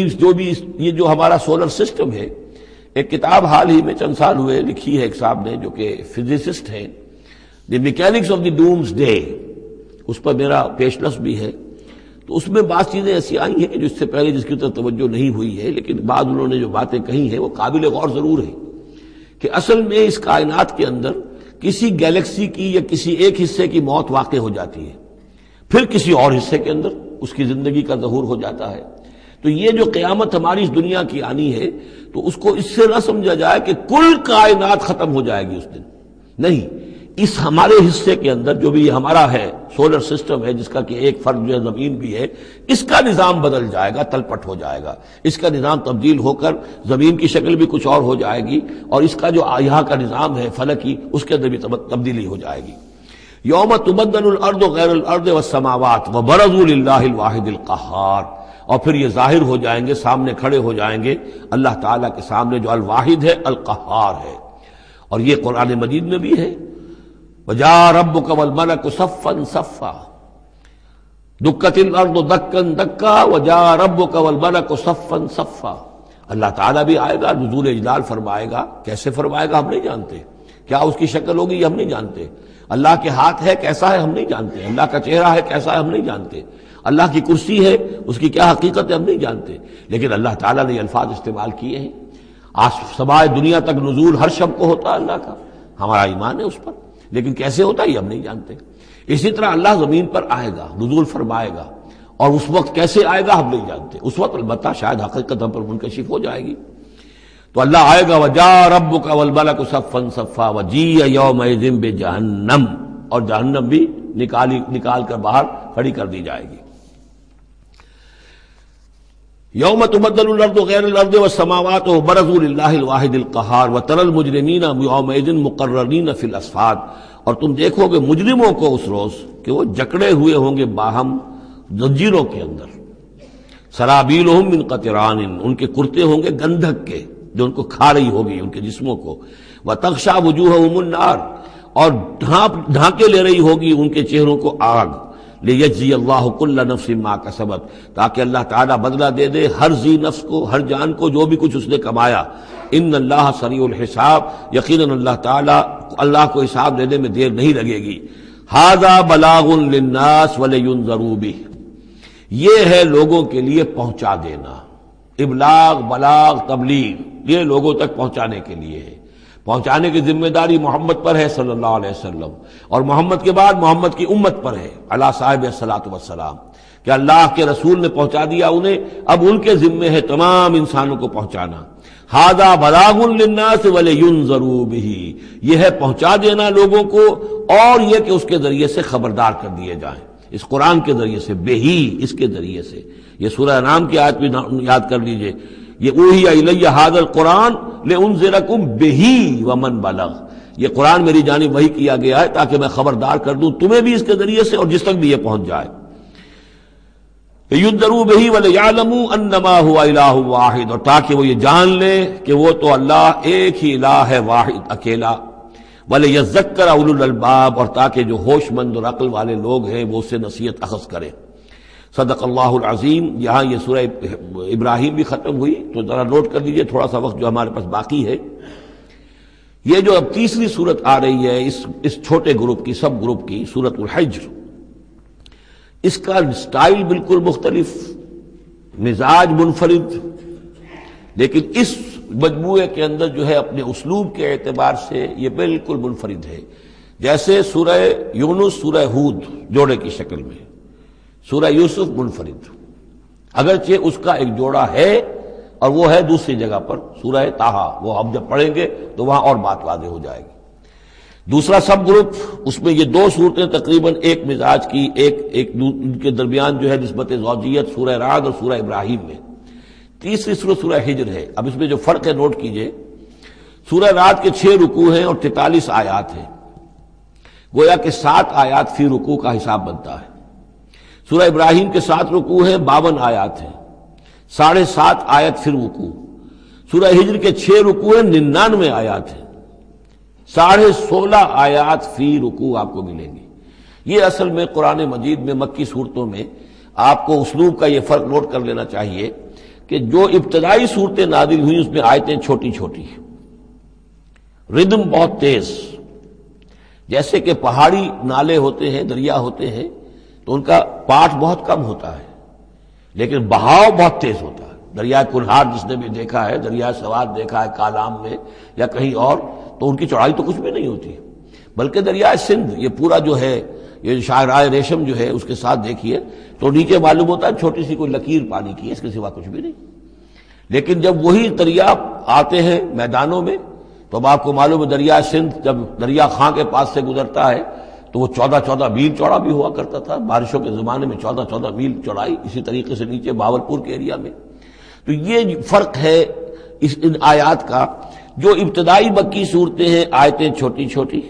یہ جو ہمارا سولر سسٹم ہے، ایک کتاب حال ہی میں چند سال ہوئے لکھی ہے ایک صاحب نے جو کہ فزسسٹ ہیں، the mechanics of the doomsday, اس پر میرا پیشنس بھی ہے۔ تو اس میں بعض چیزیں ایسی آئی ہیں کہ جو اس سے پہلے جس کی طرف توجہ نہیں ہوئی ہے، لیکن بعض انہوں نے جو باتیں کہی ہیں وہ قابل غور ضرور ہیں، کہ اصل میں اس کائنات کے اندر کسی گیلیکسی کی یا کسی ایک حصے کی موت واقع ہو جاتی ہے، پھر کسی اور حصے کے اندر اس کی زندگی کا ظہور ہو جاتا ہے۔ تو یہ جو قیامت ہماری اس دنیا کی آنی ہے تو اس کو اس سے نہ سمجھا جائے کہ کل کائنات ختم ہو جائے گی اس دن، نہیں، اس ہمارے حصے کے اندر جو بھی ہمارا ہے سولر سسٹم ہے، جس کا کہ ایک فرد جو ہے زمین بھی ہے، اس کا نظام بدل جائے گا، تلپٹ ہو جائے گا، اس کا نظام تبدیل ہو کر زمین کی شکل بھی کچھ اور ہو جائے گی، اور اس کا جو یہاں کا نظام ہے فلکی، اس کے اندر بھی تبدیلی ہو جائے گی۔ یوم تبدل الارض غیر الارض والسماوات وبرزوا للہ الواحد القہار، اور پھر یہ ظاہر ہو جائیں گے، سامنے کھڑے ہو جائیں گے اللہ تعالیٰ کے سامنے جو الواحد ہے، القہار ہے۔ اور یہ قرآن مجید میں بھی ہے، وَجَاءَ رَبُّكَ وَالْمَلَكُ صَفًّا صَفًّا، دُكَّتِ الْأَرْضُ دَكًّا دَكًّا وَجَاءَ رَبُّكَ وَالْمَلَكُ صَفًّا صَفًّا، اللہ تعالیٰ بھی آئے گا، نزول اجلال فرمائے گا، کیسے فرمائے گا ہم نہیں جانتے، کیا اس کی شکل ہوگی یہ ہم نہیں جانتے، اللہ کے ہاتھ ہے کیسا ہے ہم نہیں جانتے، اللہ کا چہرہ ہے کیسا ہے ہم نہیں جانتے، اللہ کی کرسی ہے اس کی کیا حقیقت ہے ہم نہیں جانتے، لیکن اللہ تعالیٰ نے یہ الفاظ استعمال کیے ہیں۔ سمائے دنیا تک نزول ہر شب کو ہوتا ہے اللہ کا، ہمارا ایمان ہے اس پر، لیکن کیسے ہوتا ہے یہ ہم نہیں جانتے۔ اسی طرح اللہ زمین پر آئے گا، نزول فرمائے گا، اور اس وقت کیسے آئے گا ہم نہیں جانتے، اس وقت البتہ شاید حقیقت ہم پر منکشف ہو جائے گی۔ تو اللہ آئے گا وَجَاءَ رَبُّكَ وَالْمَلَكُ صَفًّا صَفًّا وَجِيءَ يَوْمَئِذٍ بِجَهَنَّمَ، اور جہنم بھی نکال کر باہر کھڑی کر دی جائے گی۔ یوم تبدل الارض غیر الارض والسماوات وبرزوا للہ الواحد القہار وتری المجرمین یومئذ مقرنین فی الاصفاد، اور تم دیکھو گے مجرموں کو اس روز کہ وہ جکڑے ہوئے ہوں گے باہم زنجیروں کے اندر، سرابیلہم من قطران، ان کے کرتے ہوں گے گندھک کے جو ان کو کھا رہی ہوگی ان کے جسموں کو، وتغشا وجوہہم النار، اور ڈھانکے لے رہی ہوگی ان کے چہروں کو آگ، لیجزی اللہ کل نفس ما کسبت، تاکہ اللہ تعالیٰ بدلہ دے دے ہر ذی نفس کو، ہر جان کو جو بھی کچھ اس نے کمایا۔ ان اللہ سریع الحساب، یقیناً اللہ تعالیٰ، اللہ کو حساب دینے میں دیر نہیں لگے گی۔ ھذا بلاغ للناس ولینذروا بہ، یہ ہے لوگوں کے لیے پہنچا دینا، ابلاغ، بلاغ، تبلیغ، یہ لوگوں تک پہنچانے کے لیے ہے۔ پہنچانے کی ذمہ داری محمد پر ہے صلی اللہ علیہ وسلم، اور محمد کے بعد محمد کی امت پر ہے علی صاحب الصلاۃ والسلام، کہ اللہ کے رسول نے پہنچا دیا انہیں، اب ان کے ذمے ہے تمام انسانوں کو پہنچانا۔ ھذا بلاغ للناس ولینذروا بہ، یہ ہے پہنچا دینا لوگوں کو، اور یہ کہ اس کے ذریعے سے خبردار کر دیے جائیں، اس قرآن کے ذریعے سے، بہی، اس کے ذریعے سے۔ یہ سورہ انعام کی آیت بھی یاد کر لیجئے، یہ اوحی الی ھذا القرآن لانذرکم بہ ومن بلغ، یہ قرآن میری جانب وحی کیا گیا ہے تاکہ میں خبردار کر دوں تمہیں بھی اس کے ذریعے سے اور جس تک بھی یہ پہنچ جائے۔ لینذروا بہ ولیعلموا انما هو الہ واحد، اور تاکہ وہ یہ جان لیں کہ وہ تو اللہ ایک ہی الہ ہے، واحد، اکیلا۔ ولیذکر اولو الالباب، اور تاکہ جو ہوش مند اور عقل والے لوگ ہیں وہ اس سے نصیحت اخذ کریں۔ صدق اللہ العظیم۔ یہاں یہ سورہ ابراہیم بھی ختم ہوئی، تو ذرا نوٹ کر لیجئے تھوڑا سا وقت جو ہمارے پاس باقی ہے۔ یہ جو اب تیسری صورت آ رہی ہے اس چھوٹے گروپ کی، سب گروپ کی، سورۃ الحجر، اس کا سٹائل بالکل مختلف، مزاج منفرد، لیکن اس مجموعے کے اندر جو ہے اپنے اسلوب کے اعتبار سے یہ بالکل منفرد ہے۔ جیسے سورہ یونس، سورہ ہود جوڑے کی شکل میں، سورہ یوسف منفرد، اگرچہ اس کا ایک جوڑا ہے اور وہ ہے دوسری جگہ پر سورہ طٰہٰ، وہ ہم جب پڑھیں گے تو وہاں اور بات واضح ہو جائے گی۔ دوسرا سب گروپ، اس میں یہ دو صورتیں تقریباً ایک مزاج کی، ایک ان کے درمیان جو ہے نسبت زوجیت، سورہ رعد اور سورہ ابراہیم میں۔ تیسری سورہ سورہ ہجر ہے۔ اب اس میں جو فرق ہے نوٹ کیجئے، سورہ رعد کے 6 رکوع ہیں اور 43 آیات ہیں، گویا کہ 7 آیات فی رکوع کا حساب بنتا ہے۔ سورہ ابراہیم کے 7 رکوع ہیں، 52 آیات ہیں، 7.5 آیت فی رکوع۔ سورہ ہجر کے 6 رکوع ہیں، 99 آیات ہیں، 16.5 آیات فی رکوع آپ کو ملیں گی۔ یہ اصل میں قرآن مجید میں مکی صورتوں میں آپ کو اسلوب کا یہ فرق نوٹ کر لینا چاہیے کہ جو ابتدائی صورتیں نازل ہوئی اس میں آیتیں چھوٹی چھوٹی، ردم بہت تیز، جیسے کہ پہاڑی نالے ہوتے ہیں، دریا ہوتے ہیں، تو ان کا پاٹ بہت کم ہوتا ہے لیکن بہاؤ بہت تیز ہوتا ہے۔ دریائے کنہار جس نے بھی دیکھا ہے، دریائے سوات دیکھا ہے کالام میں یا کہیں اور، تو ان کی چوڑائی تو کچھ بھی نہیں ہوتی، بلکہ دریائے سندھ یہ پورا جو ہے، یہ شاہراہ ریشم جو ہے اس کے ساتھ دیکھیے تو نیچے معلوم ہوتا ہے چھوٹی سی کوئی لکیر پانی کی ہے، اس کے سوا کچھ بھی نہیں۔ لیکن جب وہی دریا آتے ہیں میدانوں میں تو اب آپ کو معلوم ہے دریائے سندھ جب دریا خاں کے پاس سے گزرتا ہے تو وہ 14 میل چوڑا بھی ہوا کرتا تھا، بارشوں کے زمانے میں 14 میل چوڑائی، اسی طریقے سے نیچے باولپور کے ایریا میں۔ تو یہ فرق ہے ان آیات کا۔ جو ابتدائی مکی صورتیں ہیں، آیتیں چھوٹی چھوٹی،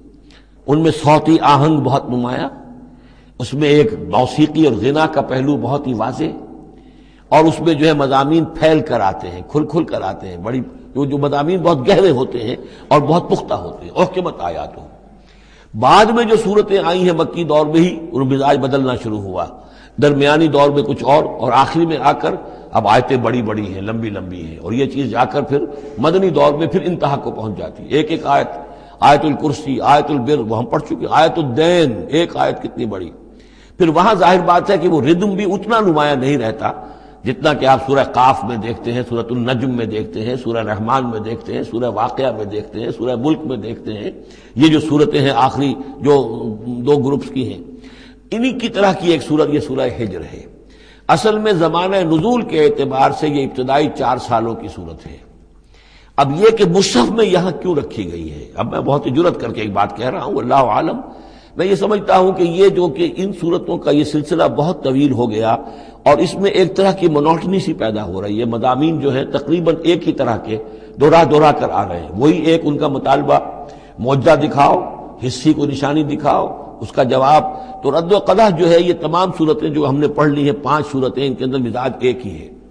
ان میں صوتی آہنگ بہت نمایاں، اس میں ایک موسیقی اور غنا کا پہلو بہت ہی واضح، اور اس میں جو ہے مضامین پھیل کر آتے ہیں، کھل کھل کر آتے ہیں، بڑی جو مضامین بہت گہرے ہوتے ہیں اور بہت پختہ ہوتے ہیں، احکمت آیات ہوں۔ بعد میں جو صورتیں آئی ہیں مکی دور میں ہی ان مزاج بدلنا شروع ہوا، درمیانی دور میں کچھ اور آخری میں آ کر اب آیتیں بڑی بڑی ہیں، لمبی لمبی ہیں، اور یہ چیز جا کر پھر مدنی دور میں پھر انتہا کو پہنچ جاتی ہے۔ ایک آیت، آیت الکرسی، آیت البر، وہ ہم پڑھ چکے، آیت الدین، ایک آیت کتنی بڑی۔ پھر وہاں ظاہر بات ہے کہ وہ ردم بھی اتنا نمایاں نہیں رہتا جتنا کہ آپ سورہ قاف میں دیکھتے ہیں، سورۃ النجم میں دیکھتے ہیں، سورہ رحمان میں دیکھتے ہیں، سورہ واقعہ میں دیکھتے ہیں، سورہ ملک میں دیکھتے ہیں۔ یہ جو صورتیں ہیں آخری جو 2 گروپس کی ہیں، انہی کی طرح کی ایک صورت یہ سورہ ہجر ہے۔ اصل میں زمانہ نزول کے اعتبار سے یہ ابتدائی 4 سالوں کی صورت ہے۔ اب یہ کہ مصحف میں یہاں کیوں رکھی گئی ہے، اب میں بہت ہی جرأت کر کے ایک بات کہہ رہا ہوں، اللہ عالم، میں یہ سمجھتا ہوں کہ یہ جو کہ ان صورتوں کا یہ سلسلہ بہت طویل ہو گیا اور اس میں ایک طرح کی منوٹنی سی پیدا ہو رہی ہے، مضامین جو ہیں تقریباً ایک ہی طرح کے دہرا کر آ رہے ہیں، وہی ایک ان کا مطالبہ، معجزہ دکھاؤ، حصی کو نشانی دکھاؤ، اس کا جواب۔ تو رد و قدح جو ہے یہ تمام صورتیں جو ہم نے پڑھ لی ہیں، 5 صورتیں، ان کے اندر مزاج ایک ہی ہے۔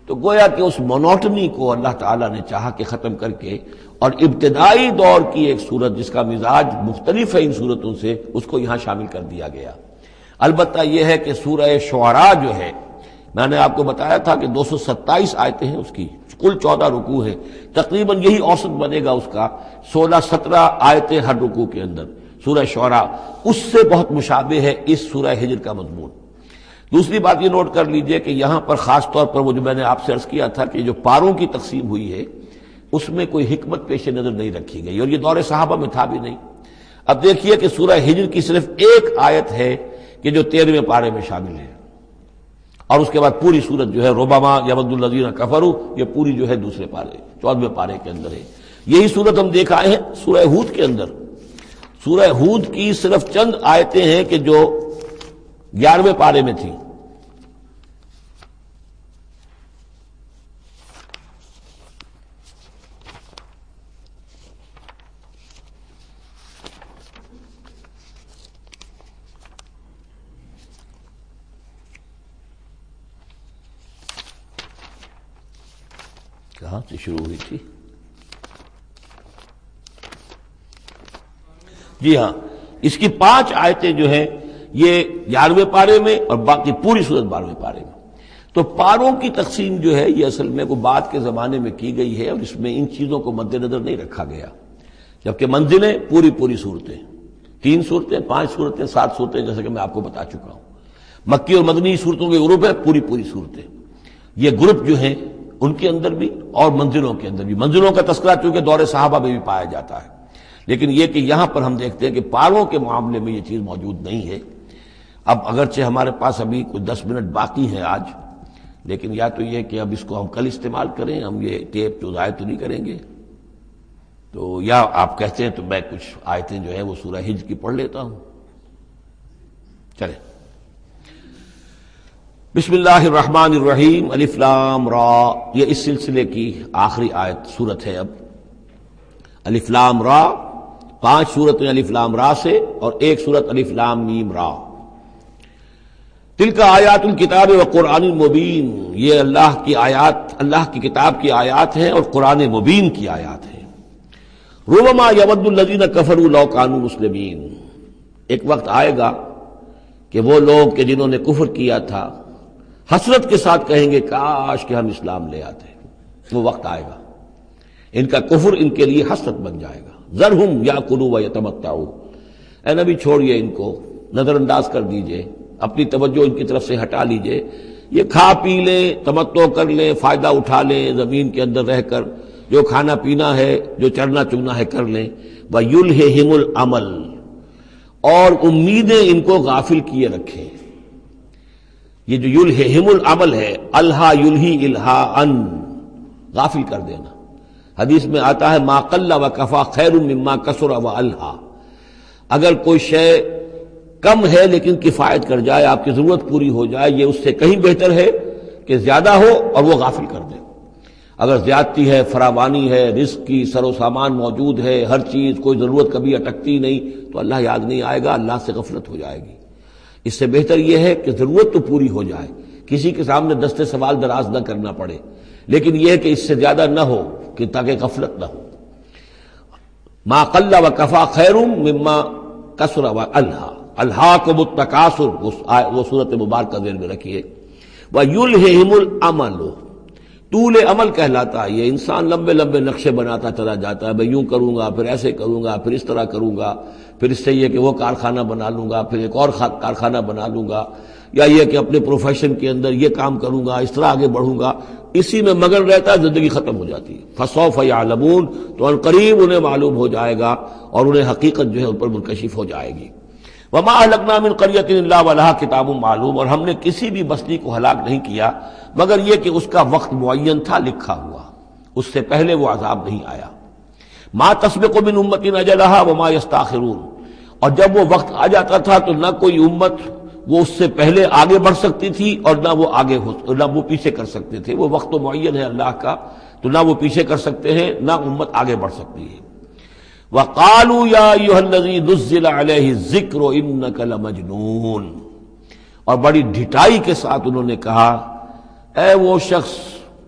تو گویا کہ اس مونوٹنی کو اللہ تعالیٰ نے چاہا کہ ختم کر کے، اور ابتدائی دور کی ایک صورت جس کا مزاج مختلف ہے ان صورتوں سے، اس کو یہاں شامل کر دیا گیا۔ البتہ یہ ہے کہ سورہ شعراء جو ہے، میں نے آپ کو بتایا تھا کہ 227 آیتیں ہیں اس کی، کل 14 رکوع ہیں، تقریباً یہی اوسط بنے گا اس کا، 16-17 آیتیں ہر رکوع کے اندر۔ سورہ شعراء اس سے بہت مشابہ ہے اس سورہ ہجر کا مضمون۔ دوسری بات یہ نوٹ کر لیجئے کہ یہاں پر خاص طور پر وہ جو میں نے آپ سے عرض کیا تھا کہ جو پاروں کی تقسیم ہوئی ہے اس میں کوئی حکمت پیش نظر نہیں رکھی گئی، اور یہ دور صحابہ میں تھا بھی نہیں۔ اب دیکھیے کہ سورہ ہجر کی صرف ایک آیت ہے کہ جو 13ویں پارے میں شامل ہے، اور اس کے بعد پوری سورت جو ہے ربما یود الذین کفروا، یہ پوری جو ہے دوسرے پارے 14ویں پارے کے اندر ہے۔ یہی سورت ہم دیکھ آئے ہیں سورہ ہود کے اندر۔ سورہ ہود کی صرف چند آیتیں ہیں کہ جو 11ویں پارے میں تھی۔ کہاں سے شروع ہوئی تھی؟ جی ہاں، اس کی 5 آیتیں جو ہیں یہ 11ویں پارے میں اور باقی پوری صورت 12ویں پارے میں۔ تو پاروں کی تقسیم جو ہے یہ اصل میں وہ بعد کے زمانے میں کی گئی ہے، اور اس میں ان چیزوں کو مد نظر نہیں رکھا گیا، جبکہ منزلیں پوری صورتیں، 3 صورتیں، 5 صورتیں، 7 صورتیں، جیسے کہ میں آپ کو بتا چکا ہوں۔ مکی اور مدنی صورتوں کے گروپ ہے، پوری صورتیں۔ یہ گروپ جو ہیں ان کے اندر بھی اور منزلوں کے اندر بھی، منزلوں کا تذکرہ چونکہ دور صحابہ میں بھی پایا جاتا ہے، لیکن یہ کہ یہاں پر ہم دیکھتے ہیں کہ پاروں کے معاملے میں یہ چیز موجود نہیں ہے۔ اب اگرچہ ہمارے پاس ابھی کچھ 10 منٹ باقی ہیں آج، لیکن یا تو یہ کہ اب اس کو ہم کل استعمال کریں، ہم یہ ٹیپ تو ضائع تو نہیں کریں گے، تو یا آپ کہتے ہیں تو میں کچھ آیتیں جو ہیں وہ سورہ ہجر کی پڑھ لیتا ہوں۔ چلیں، بسم اللہ الرحمن الرحیم، الف لام را، یہ اس سلسلے کی آخری آیت سورت ہے۔ اب الف لام را، 5 سورتیں الف لام را سے اور ایک سورت الف لام میم را۔ تلک آیات الکتاب و قرآن مبین، یہ اللہ کی آیات، اللہ کی کتاب کی آیات ہیں اور قرآن مبین کی آیات ہیں۔ ربما یود الذین کفروا لو کانوا مسلمین، ایک وقت آئے گا کہ وہ لوگ کہ جنہوں نے کفر کیا تھا حسرت کے ساتھ کہیں گے کاش کہ ہم اسلام لے آتے، وہ وقت آئے گا، ان کا کفر ان کے لیے حسرت بن جائے گا۔ ذرہم یاکلوا ویتمتعوا، اے نبی چھوڑیے ان کو، نظر انداز کر دیجئے، اپنی توجہ ان کی طرف سے ہٹا لیجئے، یہ کھا پی لیں، تمتع کر لیں، فائدہ اٹھا لیں، زمین کے اندر رہ کر جو کھانا پینا ہے، جو چرنا چگنا ہے کر لیں۔ وَيُلْهِهِمُ الْعَمَلُ، اور امیدیں ان کو غافل کیے رکھیں۔ یہ جو یلہہم العمل ہے، الہا یلہی الہاءً، غافل کر دینا۔ حدیث میں آتا ہے ما قل و کفا خیر مما کثر و الہا، اگر کوئی شے کم ہے لیکن کفایت کر جائے، آپ کی ضرورت پوری ہو جائے، یہ اس سے کہیں بہتر ہے کہ زیادہ ہو اور وہ غافل کر دے۔ اگر زیادتی ہے، فراوانی ہے، رزق کی سر و سامان موجود ہے، ہر چیز، کوئی ضرورت کبھی اٹکتی نہیں، تو اللہ یاد نہیں آئے گا، اللہ سے غفلت ہو جائے گی۔ اس سے بہتر یہ ہے کہ ضرورت تو پوری ہو جائے، کسی کے سامنے دستے سوال دراز نہ کرنا پڑے، لیکن یہ ہے کہ اس سے زیادہ نہ ہو کہ تاکہ غفلت نہ ہو۔ ما قل و کفا خیر مما کثر و الہا، الہاکم التکاثر، وہ صورت مبارکہ ذہن میں رکھیے۔ وَيُلْهِهِمُ الْعَمَلُ، طول عمل کہلاتا ہے، یہ انسان لمبے لمبے نقشے بناتا چلا جاتا ہے، میں یوں کروں گا، پھر ایسے کروں گا، پھر اس طرح کروں گا، پھر اس سے یہ کہ وہ کارخانہ بنا لوں گا، پھر ایک اور کارخانہ بنا لوں گا، یا یہ کہ اپنے پروفیشن کے اندر یہ کام کروں گا، اس طرح آگے بڑھوں گا، اسی میں مگن رہتا ہے، زندگی ختم ہو جاتی ہے۔ فَسَوْفَ يَعْلَمُونَ، تو ان قریب انہیں معلوم ہو جائے گا اور انہیں حقیقت جو ہے ان پر منکشف ہو جائے گی۔ وَمَا أَهْلَكْنَا مِنْ قَرْيَةٍ إِلَّا وَلَهَا کِتَابٌ معلوم، اور ہم نے کسی بھی بستی کو ہلاک نہیں کیا مگر یہ کہ اس کا وقت معین تھا لکھا ہوا، اس سے پہلے وہ عذاب نہیں آیا۔ مَا تَسْبِقُ مِنْ أُمَّةٍ أَجَلَهَا وَمَا يَسْتَأْخِرُونَ، اور جب وہ وقت آ جاتا تھا تو نہ کوئی امت وہ اس سے پہلے آگے بڑھ سکتی تھی اور نہ وہ پیچھے کر سکتے تھے، وہ وقت تو معین ہے اللہ کا، تو نہ وہ پیچھے کر سکتے ہیں نہ امت آگے بڑھ سکتی ہے۔ وَقَالُوا يَا أَيُّهَا الَّذِي نُزِّلَ عَلَيْهِ الذِّكْرُ إِنَّكَ لَمَجْنُونٌ، اور بڑی ڈھٹائی کے ساتھ انہوں نے کہا اے وہ شخص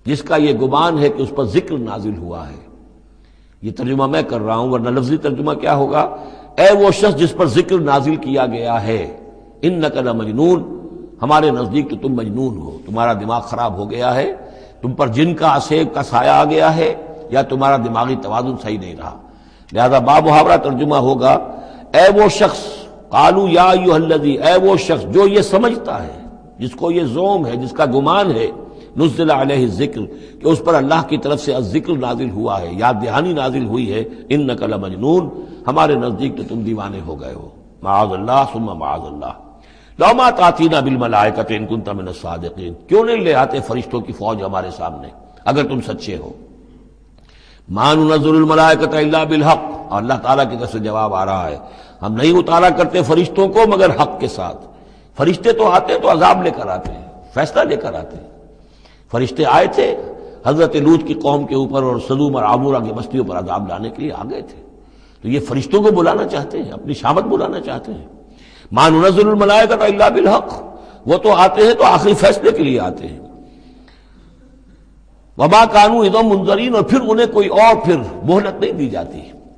جس کا یہ گمان ہے کہ اس پر ذکر نازل ہوا ہے. یہ ترجمہ میں کر رہا ہوں، ورنہ لفظی ترجمہ کیا ہوگا؟ اے وہ شخص جس پر ذکر نازل کیا گیا ہے، انک لمجنون، ہمارے نزدیک تو تم مجنون ہو، تمہارا دماغ خراب ہو گیا ہے، تم پر جن کا اسیب کا سایہ آ گیا ہے، یا تمہارا دماغی توازن صحیح نہیں رہا. لہذا بامحاورہ ترجمہ ہوگا اے وہ شخص، قالوا یا ایھا الذی، اے وہ شخص جو یہ سمجھتا ہے، جس کو یہ زوم ہے، جس کا گمان ہے، نزل علیہ الذکر، کہ اس پر اللہ کی طرف سے الذکر نازل ہوا ہے، یاد دہانی نازل ہوئی ہے، انک لمجنون، ہمارے نزدیک تو تم دیوانے ہو گئے ہو. معاذ اللہ ثم معاذ اللہ. لو ما تاتینا بالملائکۃ ان کنت من الصادقین، کیوں نہیں لے آتے فرشتوں کی فوج ہمارے سامنے اگر تم سچے ہو. ما ننزل الملائکۃ الا بالحق، اور اللہ تعالیٰ کی طرف سے جواب آ رہا ہے ہم نہیں اتارا کرتے فرشتوں کو مگر حق کے ساتھ. فرشتے تو آتے تو عذاب لے کر آتے ہیں، فیصلہ لے کر آتے ہیں. فرشتے آئے تھے حضرت لوط کی قوم کے اوپر اور سدوم اور عمورہ کی بستیوں پر عذاب لانے کے لیے آ گئے تھے. تو یہ فرشتوں کو بلانا چاہتے ہیں، اپنی شامت بلانا چاہتے ہیں. ما ننزل الملائکۃ الا بالحق، وہ تو آتے ہیں تو آخری فیصلے کے لیے آتے ہیں. وما كانوا اذا منذرین، اور پھر انہیں کوئی اور پھر مہلت نہیں دی جاتی.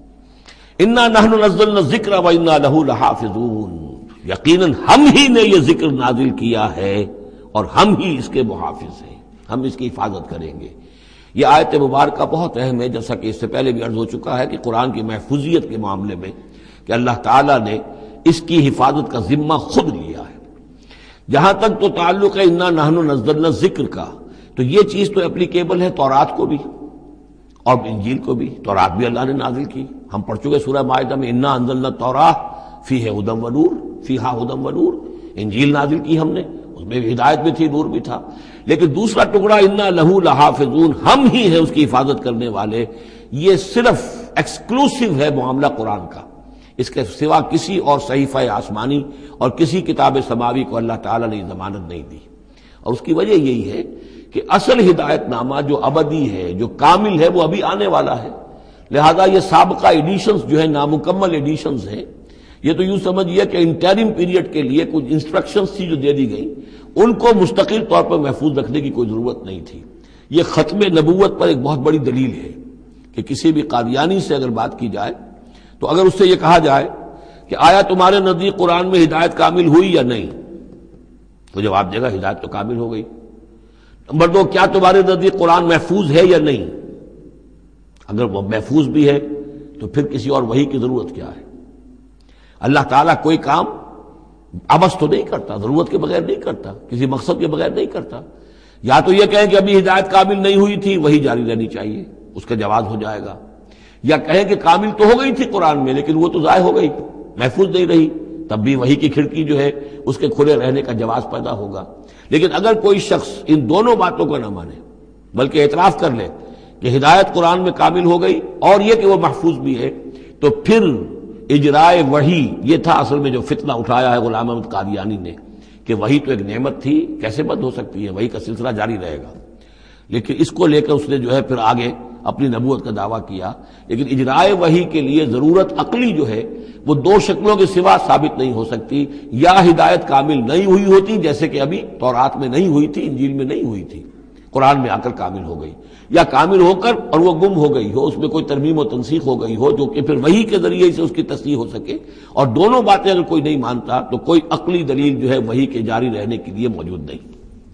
انا نحن نزلنا الذکر وانا له لحافظون، یقیناً ہم ہی نے یہ ذکر نازل کیا ہے اور ہم ہی اس کے محافظ ہیں، ہم اس کی حفاظت کریں گے. یہ آیت مبارکہ بہت اہم ہے، جیسا کہ اس سے پہلے بھی عرض ہو چکا ہے کہ قرآن کی محفوظیت کے معاملے میں کہ اللہ تعالیٰ نے اس کی حفاظت کا ذمہ خود لیا ہے. جہاں تک تو تعلق ہے انا نحن نزلنا الذکر کا، تو یہ چیز تو اپلیکیبل ہے تورات کو بھی اور انجیل کو بھی. تورات بھی اللہ نے نازل کی، ہم پڑھ چکے سورہ مائدہ میں انا انزلنا التوراۃ فیہا ھدی ونور، فیہا ھدی ونور. انجیل نازل کی ہم نے، اس میں ہدایت بھی تھی، نور بھی تھا. لیکن دوسرا ٹکڑا انا لہ لحافظون، ہم ہی ہیں اس کی حفاظت کرنے والے، یہ صرف ایکسکلوسیو ہے معاملہ قرآن کا. اس کے سوا کسی اور صحیفہ آسمانی اور کسی کتاب سماوی کو اللہ تعالیٰ نے ضمانت نہیں دی. اور اس کی وجہ یہی ہے کہ اصل ہدایت نامہ جو ابدی ہے، جو کامل ہے، وہ ابھی آنے والا ہے. لہذا یہ سابقہ ایڈیشنز جو ہیں، نامکمل ایڈیشنز ہیں، یہ تو یوں سمجھیے کہ انٹرم پیریڈ کے لیے کچھ انسٹرکشنز تھی جو دے دی گئیں، ان کو مستقل طور پر محفوظ رکھنے کی کوئی ضرورت نہیں تھی. یہ ختم نبوت پر ایک بہت بڑی دلیل ہے کہ کسی بھی قادیانی سے اگر بات کی جائے تو اگر اس سے یہ کہا جائے کہ آیا تمہارے نزدیک قرآن میں ہدایت کامل ہوئی یا نہیں، تو جواب دے گا ہدایت تو کامل ہو گئی. نمبر 2، کیا تمہارے نزدیک قرآن محفوظ ہے یا نہیں؟ اگر وہ محفوظ بھی ہے تو پھر کسی اور وحی کی ضرورت کیا ہے؟ اللہ تعالیٰ کوئی کام عبث تو نہیں کرتا، ضرورت کے بغیر نہیں کرتا، کسی مقصد کے بغیر نہیں کرتا. یا تو یہ کہیں کہ ابھی ہدایت کامل نہیں ہوئی تھی، وہی جاری رہنی چاہیے، اس کا جواز ہو جائے گا. یا کہیں کہ کامل تو ہو گئی تھی قرآن میں لیکن وہ تو ضائع ہو گئی، محفوظ نہیں رہی، تب بھی وحی کی کھڑکی جو ہے اس کے کھلے رہنے کا جواز پیدا ہوگا. لیکن اگر کوئی شخص ان دونوں باتوں کو نہ مانے بلکہ اعتراف کر لے کہ ہدایت قرآن میں کامل ہو گئی اور یہ کہ وہ محفوظ بھی ہے، تو پھر اجرائے وحی، یہ تھا اصل میں جو فتنہ اٹھایا ہے غلام احمد قادیانی نے کہ وحی تو ایک نعمت تھی، کیسے بند ہو سکتی ہے، وحی کا سلسلہ جاری رہے گا. لیکن اس کو لے کر اس نے جو ہے پھر آگے اپنی نبوت کا دعویٰ کیا. لیکن اجرائے وحی کے لیے ضرورت عقلی جو ہے وہ دو شکلوں کے سوا ثابت نہیں ہو سکتی. یا ہدایت کامل نہیں ہوئی ہوتی جیسے کہ ابھی تورات میں نہیں ہوئی تھی، انجیل میں نہیں ہوئی تھی، قرآن میں آ کر کامل ہو گئی، یا کامل ہو کر اور وہ گم ہو گئی ہو، اس میں کوئی ترمیم و تنسیخ ہو گئی ہو جو کہ پھر وحی کے ذریعے سے اس کی تصحیح ہو سکے. اور دونوں باتیں اگر کوئی نہیں مانتا تو کوئی عقلی دلیل جو ہے وحی کے جاری رہنے کے لیے موجود نہیں.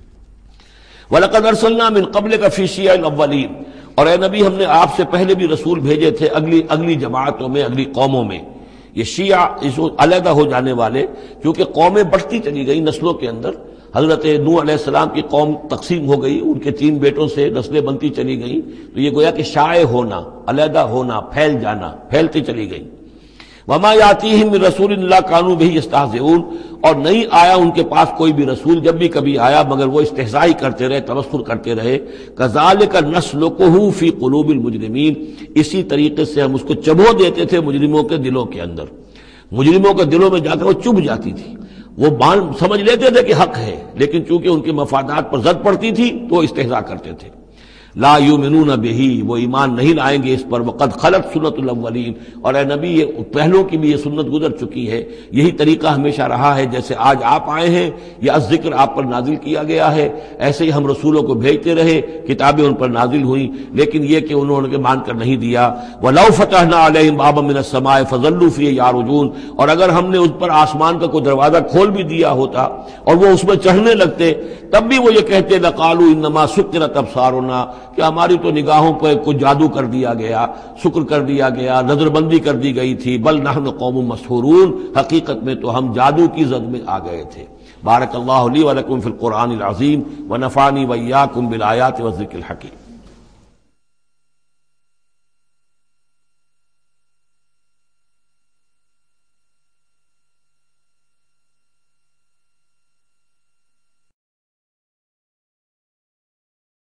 وَلَقَدْ أَرْسَلْنَا مِن قَبْلِكَ فِي شِيَعِ الْأَوَّلِينَ، اور اے نبی ہم نے آپ سے پہلے بھی رسول بھیجے تھے اگلی جماعتوں میں، اگلی قوموں میں. یہ شیعہ اس علیحدہ ہو جانے والے، کیونکہ قومیں بڑھتی چلی گئی نسلوں کے اندر. حضرت نوح علیہ السلام کی قوم تقسیم ہو گئی، ان کے 3 بیٹوں سے نسلیں بنتی چلی گئیں، تو یہ گویا کہ شائع ہونا، علیحدہ ہونا، پھیل جانا، پھیلتی چلی گئی. وما یاتیہم من رسول الا کانوا بہ یستہزئون، اور نہیں آیا ان کے پاس کوئی بھی رسول، جب بھی کبھی آیا مگر وہ استہزاء کرتے رہے، تبصر کرتے رہے. کذالک نسلکہ فی قلوب المجرمین، اسی طریقے سے ہم اس کو چبو دیتے تھے مجرموں کے دلوں کے اندر. مجرموں کے دلوں میں جا کر وہ چبھ جاتی تھی، وہ سمجھ لیتے تھے کہ حق ہے، لیکن چونکہ ان کے مفادات پر زد پڑتی تھی تو وہ استہزاء کرتے تھے. لا یؤمنون بہ، وہ ایمان نہیں لائیں گے اس پر، وقد خلت سنت الاولین، اور اے نبی یہ پہلوں کی بھی یہ سنت گزر چکی ہے، یہی طریقہ ہمیشہ رہا ہے، جیسے آج آپ آئے ہیں یا ذکر آپ پر نازل کیا گیا ہے، ایسے ہی ہم رسولوں کو بھیجتے رہے، کتابیں ان پر نازل ہوئیں، لیکن یہ کہ انہوں نے مان کر نہیں دیا۔ وَلَوْ فَتَحْنَا عَلَيْهِمْ بَابًا مِّنَ السَّمَاءِ فَظَلُّوا فِيهِ يَعْرُجُونَ، اور اگر ہم نے اس پر آسمان کا کوئی دروازہ کھول بھی دیا ہوتا اور وہ اس میں چڑھنے لگتے، تب بھی وہ یہ کہتے لَقَالُوا إِنَّمَا سُكِّرَتْ أَبْصَارُنَا، کہ ہماری تو نگاہوں پہ کچھ جادو کر دیا گیا، سکر کر دیا گیا، نظر بندی کر دی گئی تھی، بل نحن قوم مسحورون، حقیقت میں تو ہم جادو کی زد میں آ گئے تھے۔ بارک اللہ لی ولکم فی القرآن العظیم ونفعنی وإیاکم بالآیات والذکر الحکیم۔